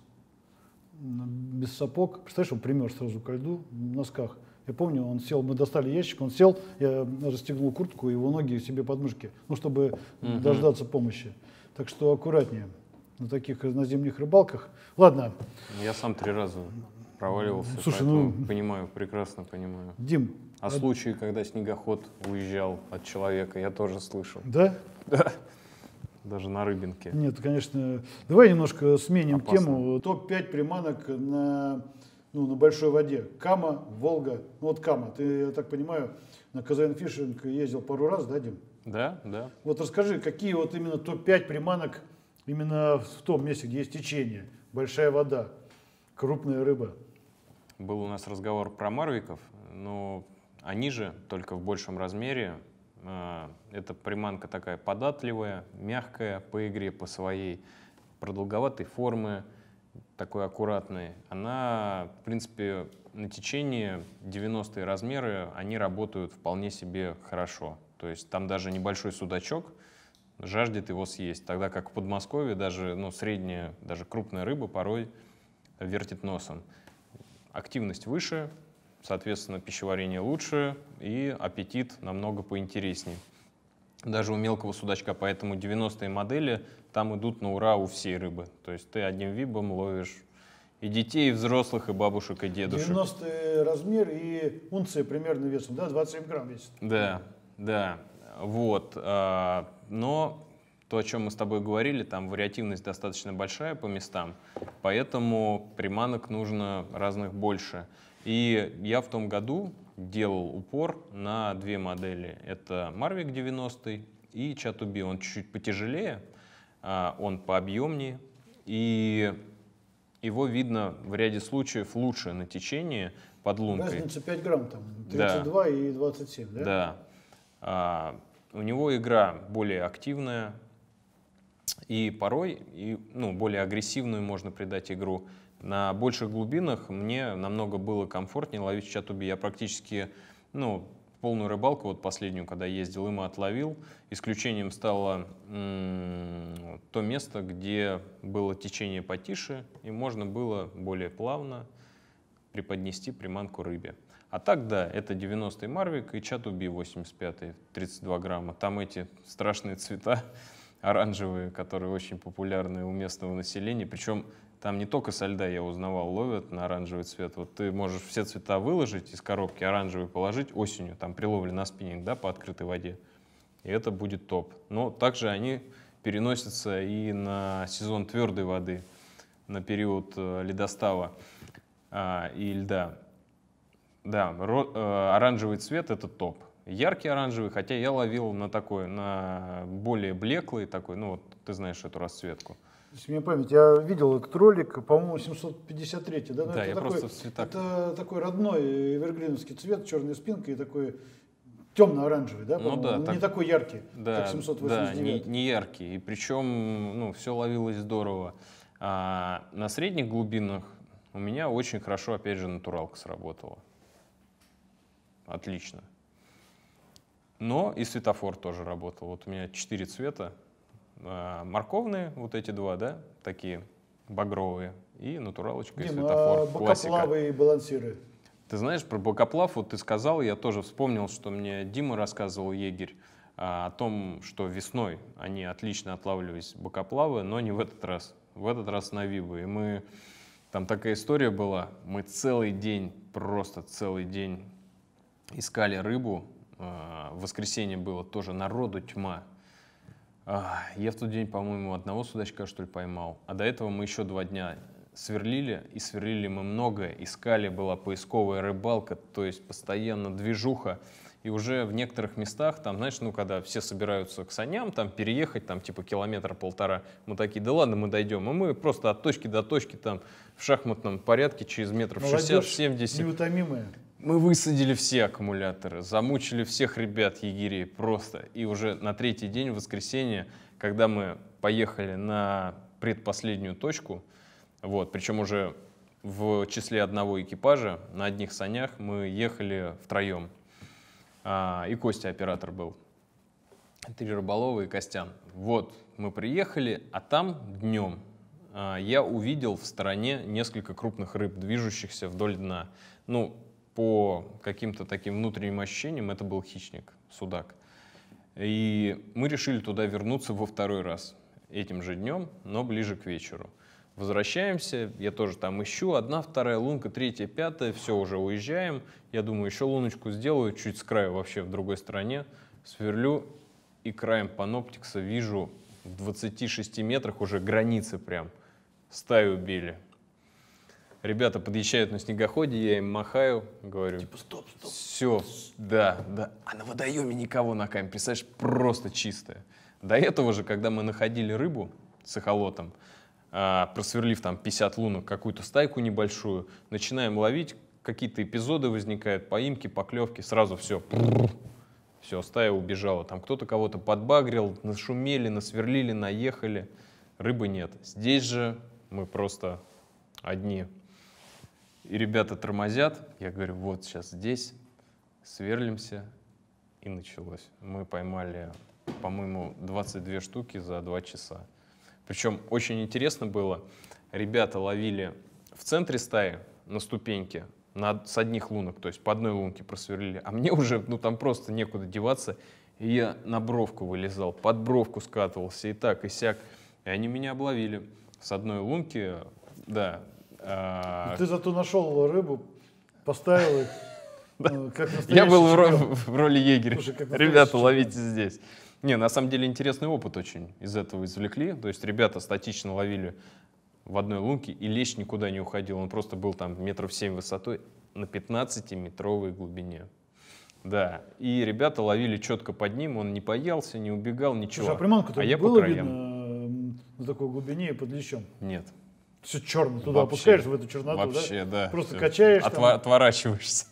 без сапог. Представляешь, он примерз сразу ко льду в носках. Я помню, он сел, мы достали ящик, он сел, я расстегнул куртку, его ноги себе под мышки, ну, чтобы угу. дождаться помощи. Так что аккуратнее на таких, на зимних рыбалках. Ладно. Я сам три раза проваливался, слушай, ну, понимаю, прекрасно понимаю. Дим. А, а случаи, когда снегоход уезжал от человека, я тоже слышал. Да? Да. Даже на Рыбинке. Нет, конечно. Давай немножко сменим Опасно. тему. топ пять приманок на, ну, на большой воде. Кама, Волга. Ну вот Кама. Ты, я так понимаю, на КЗН Фишинг ездил пару раз, да, Дим? Да, да. Вот расскажи, какие вот именно топ пять приманок именно в том месте, где есть течение, большая вода, крупная рыба. Был у нас разговор про марвиков, но они же только в большем размере. Эта приманка такая податливая, мягкая по игре, по своей, продолговатой формы, такой аккуратной. Она, в принципе, на течении девяностые размеры, они работают вполне себе хорошо. То есть там даже небольшой судачок жаждет его съесть, тогда как в Подмосковье даже, ну, средняя, даже крупная рыба порой вертит носом. Активность выше, соответственно, пищеварение лучше и аппетит намного поинтереснее. Даже у мелкого судачка, поэтому девяностые модели там идут на ура у всей рыбы. То есть ты одним вибом ловишь и детей, и взрослых, и бабушек, и дедушек. девяностый размер и унция примерно весом, да, двадцать семь грамм весит. Да, да, вот. Но то, о чем мы с тобой говорили, там вариативность достаточно большая по местам, поэтому приманок нужно разных больше. И я в том году делал упор на две модели. Это Mavic девяностый и Чатуби. Он чуть-чуть потяжелее, он пообъемнее, и его видно в ряде случаев лучше на течении под лункой. Разница пять грамм, там, тридцать два, да, и двадцать семь, да? Да. А, у него игра более активная, и порой и, ну, более агрессивную можно придать игру. На больших глубинах мне намного было комфортнее ловить Чатуби. Я практически, ну, полную рыбалку, вот последнюю, когда ездил, им отловил. Исключением стало м- то место, где было течение потише, и можно было более плавно преподнести приманку рыбе. А так, да, это девяностый Марвик и Чатуби восемьдесят пятый, тридцать два грамма. Там эти страшные цвета оранжевые, которые очень популярны у местного населения. Причем там не только со льда, я узнавал, ловят на оранжевый цвет. Вот ты можешь все цвета выложить из коробки, оранжевый положить осенью, там при ловле на спиннинг, да, по открытой воде. И это будет топ. Но также они переносятся и на сезон твердой воды, на период э, ледостава э, и льда. Да, ро, э, оранжевый цвет — это топ. Яркий оранжевый, хотя я ловил на такой, на более блеклый такой, ну вот ты знаешь эту расцветку. Если мне память, я видел этот ролик, по-моему, семьсот пятьдесят три, да? Да, это я такой, просто в цветах. Это такой родной эвергриновский цвет, черная спинка и такой темно-оранжевый, да? Ну да. Не Так, такой яркий, да, как семьсот восемьдесят девять. Да, не, не яркий. И причем, ну, все ловилось здорово. А на средних глубинах у меня очень хорошо, опять же, натуралка сработала. Отлично. Но и светофор тоже работал. Вот у меня четыре цвета. А, морковные, вот эти два, да, такие багровые. И натуралочка, и Дима, светофор. а бокоплавы и балансиры? Ты знаешь, про бокоплав, вот ты сказал, я тоже вспомнил, что мне Дима рассказывал, егерь, а, о том, что весной они отлично отлавливались бокоплавы, но не в этот раз. В этот раз на Вибо. И мы, там такая история была, мы целый день, просто целый день искали рыбу. А, в воскресенье было тоже народу тьма. А, я в тот день, по-моему, одного судачка, что ли, поймал. А до этого мы еще два дня сверлили, и сверлили мы многое, искали, была поисковая рыбалка, то есть постоянно движуха, и уже в некоторых местах, там, знаешь, ну, когда все собираются к саням, там, переехать, там, типа, километр-полтора, мы такие, да ладно, мы дойдем, и мы просто от точки до точки, там, в шахматном порядке, через метров шестьдесят-семьдесят. Неутомимые. Мы высадили все аккумуляторы, замучили всех ребят, егерей, просто, и уже на третий день, в воскресенье, когда мы поехали на предпоследнюю точку, вот, причем уже в числе одного экипажа на одних санях мы ехали втроем. А, и Костя оператор был. Три рыболова и Костян. Вот, мы приехали, а там днем а, я увидел в стороне несколько крупных рыб, движущихся вдоль дна. Ну, по каким-то таким внутренним ощущениям, это был хищник, судак. И мы решили туда вернуться во второй раз этим же днем, но ближе к вечеру. Возвращаемся, я тоже там ищу, одна, вторая лунка, третья, пятая, все, уже уезжаем. Я думаю, еще луночку сделаю, чуть с краю вообще в другой стороне, сверлю, и краем паноптикса вижу в двадцати шести метрах уже границы прям, стаю били. Ребята подъезжают на снегоходе, я им махаю, говорю, Типа стоп, стоп. Все, да, да. А на водоеме никого на камере, представляешь, просто чистая. До этого же, когда мы находили рыбу с эхолотом, просверлив там пятьдесят лунок, какую-то стайку небольшую, начинаем ловить, какие-то эпизоды возникают, поимки, поклевки, сразу все, все, стая убежала. Там кто-то кого-то подбагрил, нашумели, насверлили, наехали, рыбы нет. Здесь же мы просто одни. И ребята тормозят, я говорю, вот сейчас здесь, сверлимся, и началось. Мы поймали, по-моему, двадцать две штуки за два часа. Причем очень интересно было, ребята ловили в центре стаи на ступеньке, на, с одних лунок, то есть по одной лунке просверлили, а мне уже, ну там просто некуда деваться, и я на бровку вылезал, под бровку скатывался, и так, и сяк, и они меня обловили с одной лунки, да. А... Ты зато нашел рыбу, поставил их, как настоящий. Я был в роли егеря, ребята, ловите здесь. Не, на самом деле интересный опыт очень из этого извлекли. То есть ребята статично ловили в одной лунке, и лещ никуда не уходил. Он просто был там метров семь высотой на пятнадцатиметровой глубине. Да, и ребята ловили четко под ним, он не боялся, не убегал, ничего. Слушай, а приманку-то а я было по краям. видно на такой глубине и под лещом? Нет. Все черно, туда вообще, опускаешься в эту черноту, вообще, да? да? Просто все. качаешь. Отва- там. Отворачиваешься.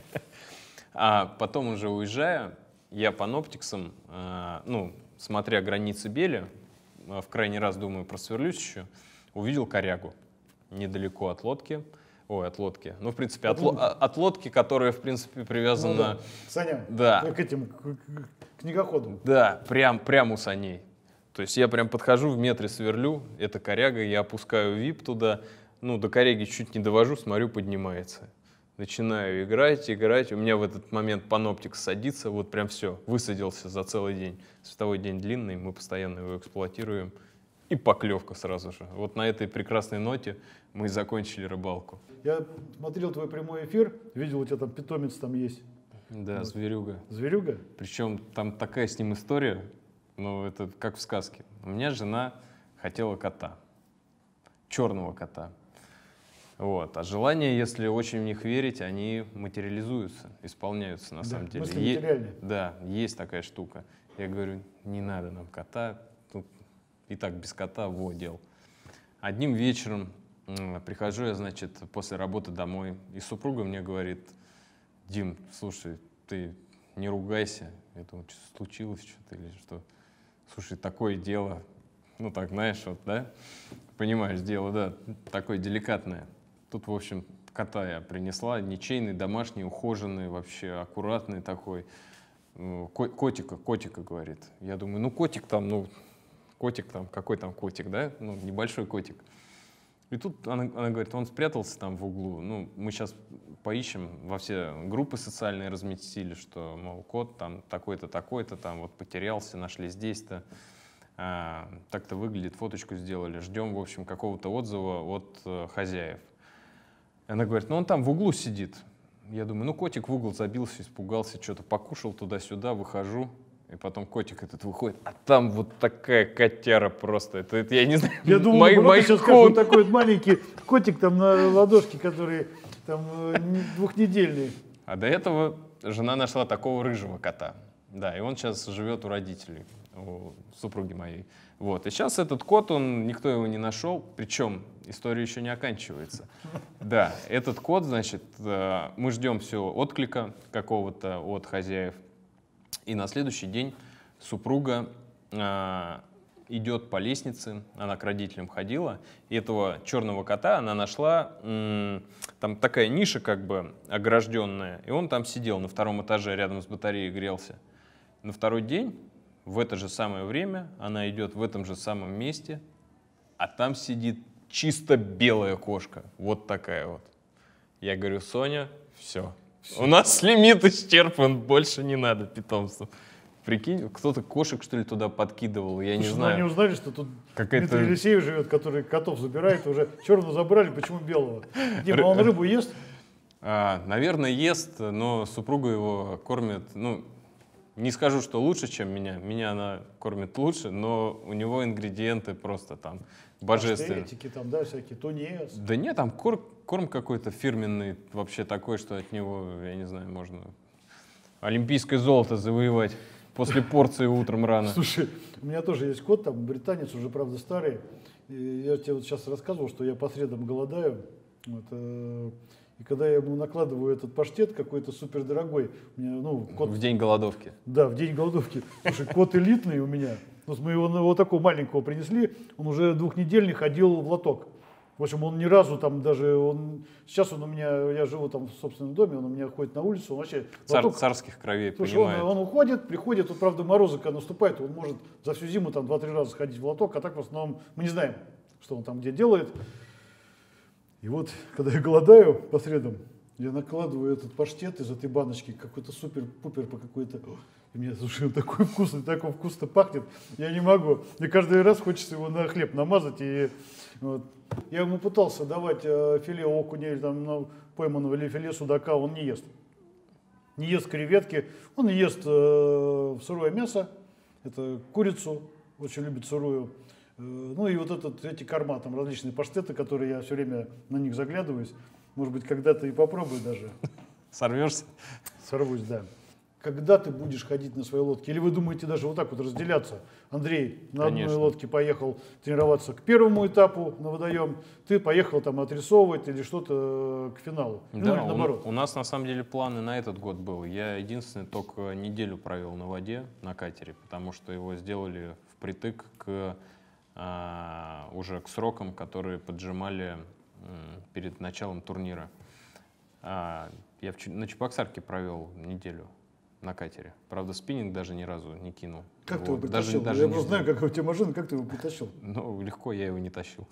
А потом уже уезжая, я паноптиксом, э, ну, смотря границы бели, э, в крайний раз, думаю, просверлюсь еще, увидел корягу недалеко от лодки. Ой, от лодки. Ну, в принципе, от, от, от лодки, которая, в принципе, привязана... Ну, да. Саня, да. К этим, к, к книгоходу. Да, прям, прям у саней. То есть я прям подхожу, в метре сверлю, это коряга, я опускаю вип туда, ну, до коряги чуть не довожу, смотрю, поднимается. Начинаю играть, играть, у меня в этот момент паноптик садится, вот прям все, высадился за целый день. Световой день длинный, мы постоянно его эксплуатируем, и поклевка сразу же. Вот на этой прекрасной ноте мы и закончили рыбалку. Я смотрел твой прямой эфир, видел, у тебя там питомец там есть. Да, вот. Зверюга. Зверюга? Причем там такая с ним история, ну, это как в сказке. У меня жена хотела кота, черного кота. Вот. А желания, если очень в них верить, они материализуются, исполняются на да, самом деле. Е- да, есть такая штука. Я говорю, не надо нам кота, тут и так без кота во дел. Одним вечером м, прихожу я, значит, после работы домой, и супруга мне говорит, Дим, слушай, ты не ругайся. Я думаю, что случилось что-то или что. Слушай, такое дело, ну так, знаешь, вот, да, понимаешь, дело, да, такое деликатное. Тут, в общем, кота я принесла, ничейный, домашний, ухоженный, вообще аккуратный такой. Котика, котика, говорит. Я думаю, ну котик там, ну, котик там, какой там котик, да, ну, небольшой котик. И тут она, она говорит, он спрятался там в углу. Ну, мы сейчас поищем, во все группы социальные разместили, что, мол, кот там такой-то, такой-то, там вот потерялся, нашли здесь-то. А, так-то выглядит, фоточку сделали. Ждем, в общем, какого-то отзыва от э, хозяев. И она говорит, ну он там в углу сидит. Я думаю, ну котик в угол забился, испугался, что-то покушал туда-сюда, выхожу. И потом котик этот выходит, а там вот такая котяра просто. Это, это я не знаю. Я думал, мои, мои сейчас скажешь, вот такой вот маленький котик там на ладошке, который там двухнедельный. А до этого жена нашла такого рыжего кота. Да, и он сейчас живет у родителей, у супруги моей. Вот. И сейчас этот кот, он, никто его не нашел, причем история еще не оканчивается. Да, этот кот, значит, мы ждем все отклика какого-то от хозяев. И на следующий день супруга э, идет по лестнице, она к родителям ходила, и этого черного кота она нашла, м, там такая ниша как бы огражденная, и он там сидел на втором этаже рядом с батареей, грелся. На второй день, в это же самое время, она идет в этом же самом месте, а там сидит чисто белая кошка, вот такая вот. Я говорю, Соня, все. У нас лимит исчерпан, больше не надо питомцев. Прикинь, кто-то кошек, что ли, туда подкидывал, я Слушай, не знаю. Ну, они узнали, что тут Какая-то... Дмитрий Елисеев живет, который котов забирает, уже черного забрали, почему белого? Дима, а он рыбу ест? А, наверное, ест, но супруга его кормит, ну, не скажу, что лучше, чем меня. Меня она кормит лучше, но у него ингредиенты просто там божественные. Паштетики там, да, всякие, тунец. Да нет, там корм, корм какой-то фирменный, вообще такой, что от него, я не знаю, можно олимпийское золото завоевать после порции утром рано. Слушай, у меня тоже есть кот, там, британец, уже, правда, старый. И я тебе вот сейчас рассказывал, что я по средам голодаю. Вот, э, и когда я ему накладываю этот паштет какой-то супердорогой, у меня, ну, кот... В день голодовки. Да, в день голодовки. Слушай, кот элитный у меня. Вот мы его, его такого маленького принесли, он уже двухнедельный ходил в лоток. В общем, он ни разу там даже, он, сейчас он у меня, я живу там в собственном доме, он у меня ходит на улицу, он вообще... Цар, лоток, царских кровей, слушай, понимает. Он, он уходит, приходит, тут, правда, морозы, когда наступает, он может за всю зиму там два-три раза сходить в лоток, а так в основном мы не знаем, что он там где делает. И вот, когда я голодаю по средам, я накладываю этот паштет из этой баночки, какой-то супер-пупер по какой-то... И мне, слушай, он такой вкусный, такой вкусно пахнет, я не могу. Мне каждый раз хочется его на хлеб намазать. И вот. Я ему пытался давать э, филе окуня или там, ну, пойманного или филе судака, он не ест. Не ест креветки, он ест э, сырое мясо, это курицу, очень любит сырую. Э, ну и вот этот, эти корма, там различные паштеты, которые я все время на них заглядываюсь. Может быть, когда-то и попробую даже. Сорвешься? Сорвусь, да. Когда ты будешь ходить на своей лодке? Или вы думаете даже вот так вот разделяться? Андрей на Конечно. одной лодке поехал тренироваться к первому этапу на водоем, ты поехал там отрисовывать или что-то к финалу. Да, ну, или наоборот. У, у нас на самом деле планы на этот год был. Я единственный только неделю провел на воде, на катере, потому что его сделали впритык к, а, уже к срокам, которые поджимали м, перед началом турнира. А, я в, на Чебоксарке провел неделю на катере. Правда, спиннинг даже ни разу не кинул. Как вот. ты его притащил? Даже, даже я не просто знаю, как у тебя машина, как ты его притащил? Ну, легко я его не тащил.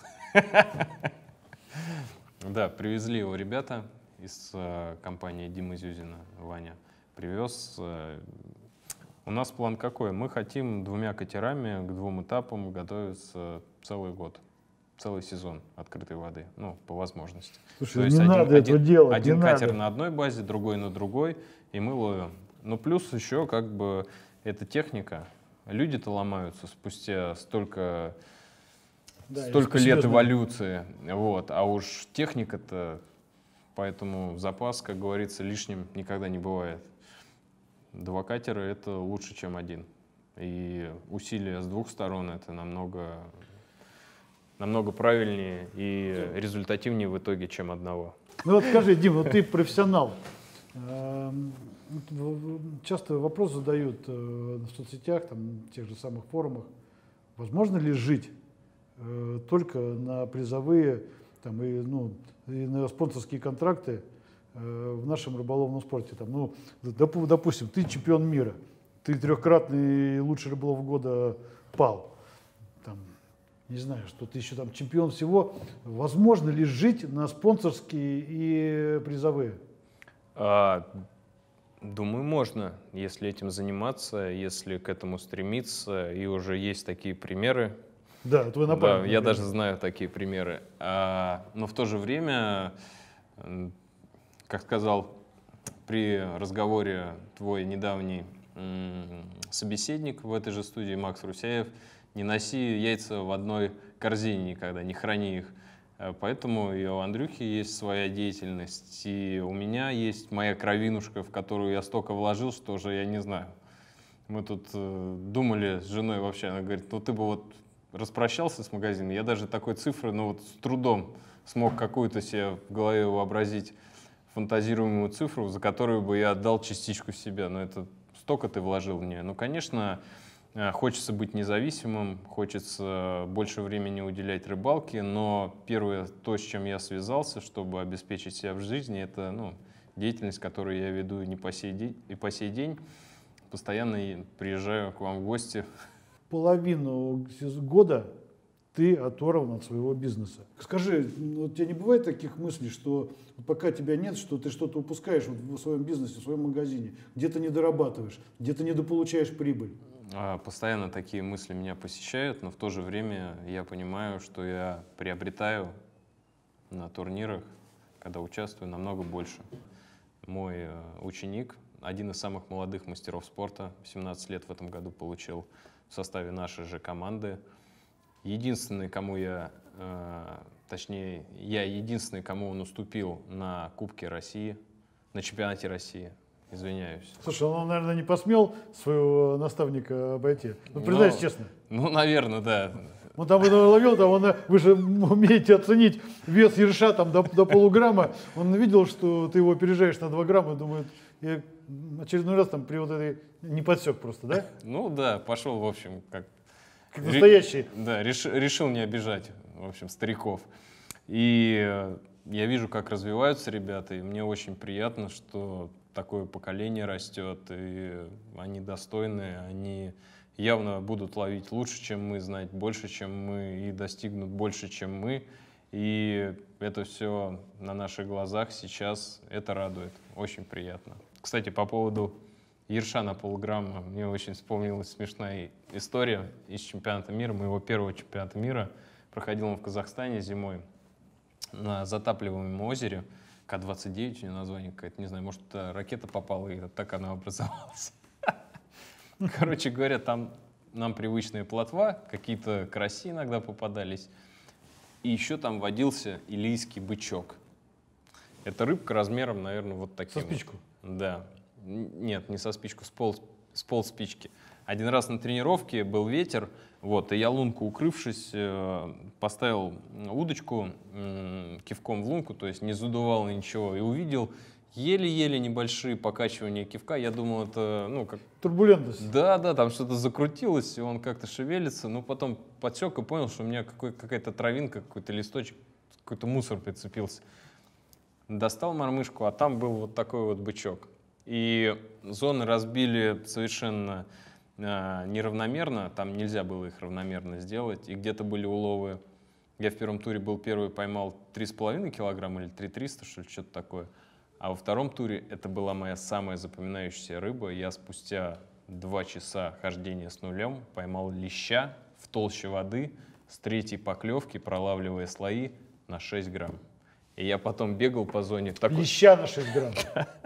Да, привезли его ребята из э, компании Димы Зюзина, Ваня привез. Э, у нас план какой? Мы хотим двумя катерами к двум этапам готовиться целый год, целый сезон открытой воды, ну, по возможности. Слушай, То не есть один, надо один, этого делать, один не катер надо. на одной базе, другой на другой, и мы ловим. Ну, плюс еще как бы эта техника. Люди-то ломаются спустя столько... Да, Столько лет эволюции, вот, а уж техника-то, поэтому запас, как говорится, лишним никогда не бывает. Два катера — это лучше, чем один. И усилия с двух сторон — это намного, намного правильнее и результативнее в итоге, чем одного. Ну вот скажи, Дим, ну ты профессионал. Часто вопрос задают в соцсетях, там, в тех же самых форумах, возможно ли жить только на призовые там, и, ну, и на спонсорские контракты в нашем рыболовном спорте. Там, ну, допустим, ты чемпион мира, ты трехкратный лучший рыболов года пал. Там, не знаю, что ты еще там чемпион всего. Возможно ли жить на спонсорские и призовые? А, думаю, можно, если этим заниматься, если к этому стремиться. И уже есть такие примеры. Да, твой напарник. Да, я даже знаю такие примеры. А, но в то же время, как сказал при разговоре твой недавний м, собеседник в этой же студии, Макс Русяев, не носи яйца в одной корзине никогда, не храни их. Поэтому и у Андрюхи есть своя деятельность, и у меня есть моя кровинушка, в которую я столько вложил, что уже я не знаю. Мы тут э, думали с женой вообще, она говорит, ну ты бы вот распрощался с магазином, я даже такой цифры, ну вот с трудом смог какую-то себе в голове вообразить фантазируемую цифру, за которую бы я отдал частичку себя. Но это столько ты вложил в нее. Ну, конечно, хочется быть независимым, хочется больше времени уделять рыбалке, но первое, то, с чем я связался, чтобы обеспечить себя в жизни, это ну, деятельность, которую я веду не по сей день, и по сей день. Постоянно приезжаю к вам в гости. Половину года ты оторван от своего бизнеса. Скажи, вот у тебя не бывает таких мыслей, что пока тебя нет, что ты что-то упускаешь вот в своем бизнесе, в своем магазине, где-то не дорабатываешь, где-то недополучаешь прибыль? Постоянно такие мысли меня посещают, но в то же время я понимаю, что я приобретаю на турнирах, когда участвую, намного больше. Мой ученик, один из самых молодых мастеров спорта, семнадцать лет в этом году получил в составе нашей же команды. Единственный, кому я, э, точнее, я единственный, кому он уступил на Кубке России, на чемпионате России, извиняюсь. Слушай, он, наверное, не посмел своего наставника обойти? Ну, признайся честно. Ну, наверное, да. Он там ловил, там, он, вы же умеете оценить вес ерша там, до, до полуграмма. Он видел, что ты его опережаешь на два грамма, думает, я очередной раз там при вот этой не подсек просто, да? Ну да, пошел, в общем, как... Как настоящий. Да, реш, решил не обижать, в общем, стариков. И э, я вижу, как развиваются ребята, и мне очень приятно, что такое поколение растет, и они достойные, они явно будут ловить лучше, чем мы, знать больше, чем мы, и достигнут больше, чем мы. И это все на наших глазах сейчас, это радует, очень приятно. Кстати, по поводу ерша на полграмма, мне очень вспомнилась смешная история из чемпионата мира, моего первого чемпионата мира. Проходил он в Казахстане зимой на затапливаемом озере, К двадцать девять у нее название какое-то, не знаю, может, ракета попала, и так она образовалась. Короче говоря, там нам привычная плотва, какие-то караси иногда попадались, и еще там водился илийский бычок. Это рыбка размером, наверное, вот таким. Со спичку? Вот. Да. Нет, не со спичку, с пол, с пол спички. Один раз на тренировке был ветер, вот, и я лунку, укрывшись, поставил удочку кивком в лунку, то есть не задувал ничего, и увидел еле-еле небольшие покачивания кивка. Я думал, это, ну, как... Турбулентность. Да, да, там что-то закрутилось, и он как-то шевелится, но потом подсек и понял, что у меня какая-то травинка, какой-то листочек, какой-то мусор прицепился. Достал мормышку, а там был вот такой вот бычок. И зоны разбили совершенно э, неравномерно, там нельзя было их равномерно сделать, и где-то были уловы. Я в первом туре был первый, поймал три с половиной килограмма или три триста, что ли, что-то такое. А во втором туре это была моя самая запоминающаяся рыба. Я спустя два часа хождения с нулем поймал леща в толще воды с третьей поклевки, пролавливая слои на шесть грамм. И я потом бегал по зоне. Такой... Леща на шесть грамм.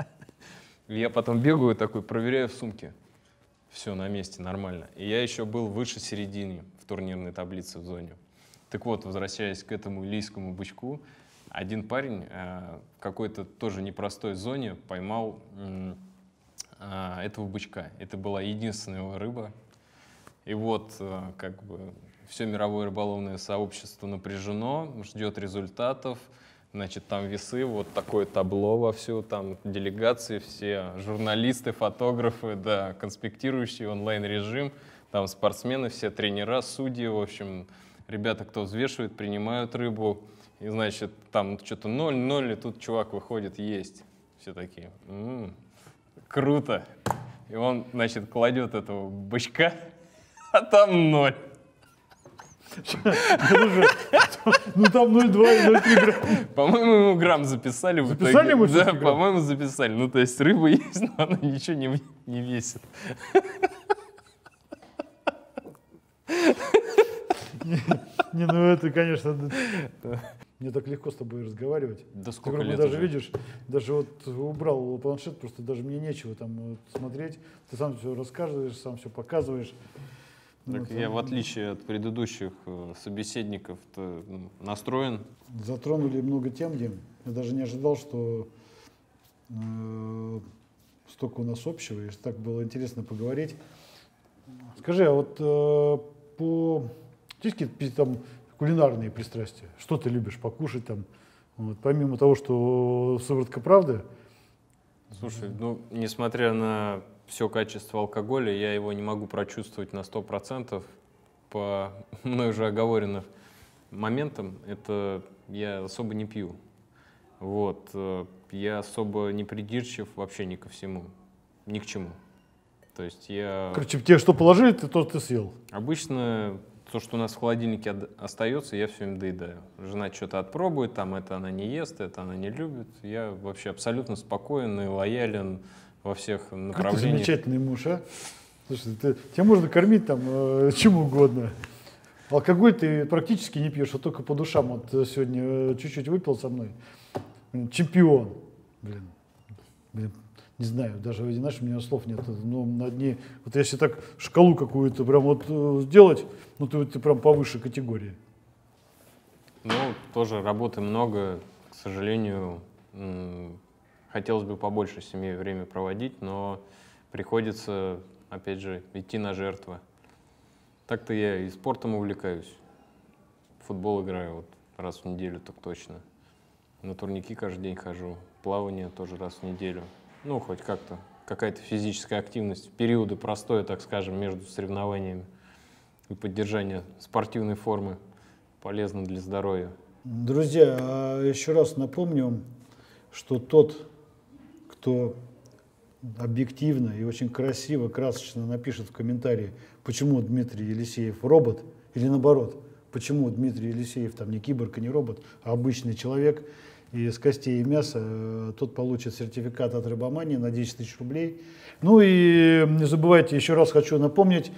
Я потом бегаю такой, проверяю в сумке. Все на месте, нормально. И я еще был выше середины в турнирной таблице в зоне. Так вот, возвращаясь к этому илийскому бычку, один парень э, в какой-то тоже непростой зоне поймал э, э, этого бычка. Это была единственная его рыба. И вот э, как бы все мировое рыболовное сообщество напряжено, ждет результатов. Значит, там весы, вот такое табло вовсю, там делегации, все журналисты, фотографы, да, конспектирующий онлайн-режим, там спортсмены, все тренера, судьи, в общем, ребята, кто взвешивает, принимают рыбу, и, значит, там что-то ноль ноль, и тут чувак выходит есть. Все такие, м-м, круто. И он, значит, кладет этого бычка, а там ноль. Ну там ноль два и ноль три грамма. По-моему, ему грамм записали. Записали ему Да, по-моему, записали. Ну, то есть рыба есть, но она ничего не, не весит. Не, не, ну это, конечно, мне так легко с тобой разговаривать. Да сколько Ты, лет даже уже? видишь, даже вот убрал планшет, просто даже мне нечего там вот смотреть. Ты сам все рассказываешь, сам все показываешь. Так Вот, я, в отличие от предыдущих э, собеседников, ну, настроен. Затронули много тем, Дим. Я даже не ожидал, что э, столько у нас общего, и так было интересно поговорить. Скажи, а вот э, по есть какие-то там кулинарные пристрастия? Что ты любишь покушать там? Вот, помимо того, что сыворотка правды? Слушай, ну, несмотря на все качество алкоголя, я его не могу прочувствовать на сто процентов по мной уже оговоренным моментам. Это я особо не пью. Вот. Я особо не придирчив вообще ни ко всему, ни к чему. То есть я... Короче, тебе что положили, ты то ты съел? Обычно то, что у нас в холодильнике остается, я все время доедаю. Жена что-то отпробует, там это она не ест, это она не любит. Я вообще абсолютно спокоен и лоялен во всех направлениях. Как ты замечательный муж, а? Слушай, ты, тебя можно кормить там э, чем угодно. Алкоголь ты практически не пьешь, а только по душам. Вот сегодня чуть-чуть выпил со мной. Чемпион. Блин, блин, не знаю, даже, знаешь, у меня слов нет. Но на дне, вот если так шкалу какую-то прям вот сделать, ну ты, ты прям повыше категории. Ну, тоже работы много, к сожалению. Хотелось бы побольше с семьей время проводить, но приходится, опять же, идти на жертвы. Так-то я и спортом увлекаюсь. В футбол играю вот раз в неделю, так точно. На турники каждый день хожу. Плавание тоже раз в неделю. Ну, хоть как-то. Какая-то физическая активность в периоды простоя, так скажем, между соревнованиями и поддержание спортивной формы полезно для здоровья. Друзья, еще раз напомню, что тот, кто объективно и очень красиво, красочно напишет в комментарии, почему Дмитрий Елисеев робот, или наоборот, почему Дмитрий Елисеев там не киборг и не робот, а обычный человек, и из костей и мяса, тот получит сертификат от Рыбомании на десять тысяч рублей. Ну и не забывайте, еще раз хочу напомнить,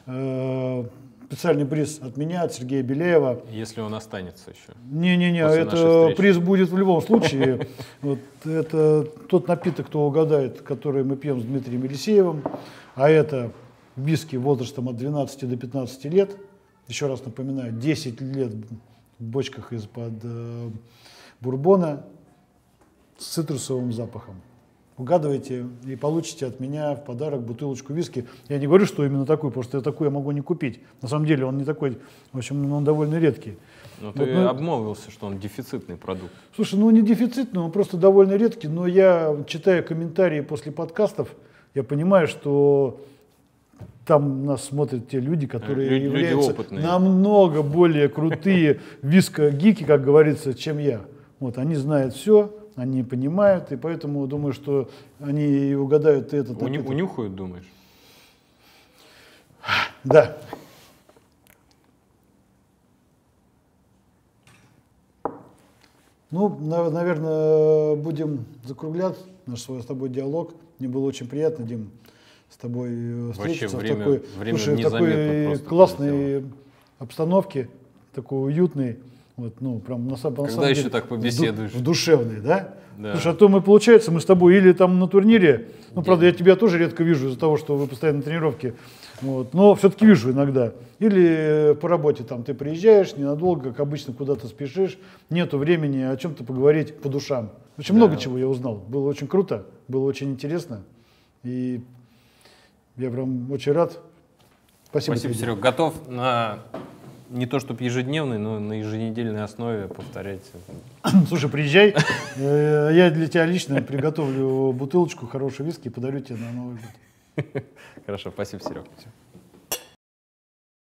специальный приз от меня, от Сергея Беляева. Если он останется еще. Не-не-не, это приз будет в любом случае. Вот, это тот напиток, кто угадает, который мы пьем с Дмитрием Елисеевым. А это виски возрастом от двенадцати до пятнадцати лет. Еще раз напоминаю, десять лет в бочках из-под э, бурбона с цитрусовым запахом. Угадывайте и получите от меня в подарок бутылочку виски. Я не говорю, что именно такую, потому что я такую я могу не купить. На самом деле он не такой, в общем, он довольно редкий. Но вот, ты ну, обмолвился, что он дефицитный продукт. Слушай, ну не дефицитный, он просто довольно редкий, но я, читая комментарии после подкастов, я понимаю, что там нас смотрят те люди, которые люди, являются люди опытные, намного более крутые виско-гики, как говорится, чем я. Вот, они знают все, они понимают, и поэтому думаю, что они угадают этот. Уни, этот. Унюхают, думаешь? Да. Ну, наверное, будем закруглять наш свой с тобой диалог. Мне было очень приятно, Дим, с тобой встретиться. Вообще, время, в такой, время слушай, в такой классной обстановке, такой уютной. Вот, ну, прям на, Когда на самом еще деле, так побеседуешь? В, в душевной, да? Да. Слушай, а то мы, получается, мы с тобой или там на турнире, ну, правда, я тебя тоже редко вижу из-за того, что вы постоянно на тренировке, вот, но все-таки вижу иногда. Или по работе там ты приезжаешь ненадолго, как обычно, куда-то спешишь, нету времени о чем-то поговорить по душам. Очень Да. много чего я узнал. Было очень круто, было очень интересно. И я прям очень рад. Спасибо, Спасибо, тебе. Серег. Готов на не то чтобы ежедневный, но на еженедельной основе повторять. Слушай, приезжай, э, я для тебя лично приготовлю бутылочку хорошей виски и подарю тебе на Новый год. Хорошо, спасибо, Серег.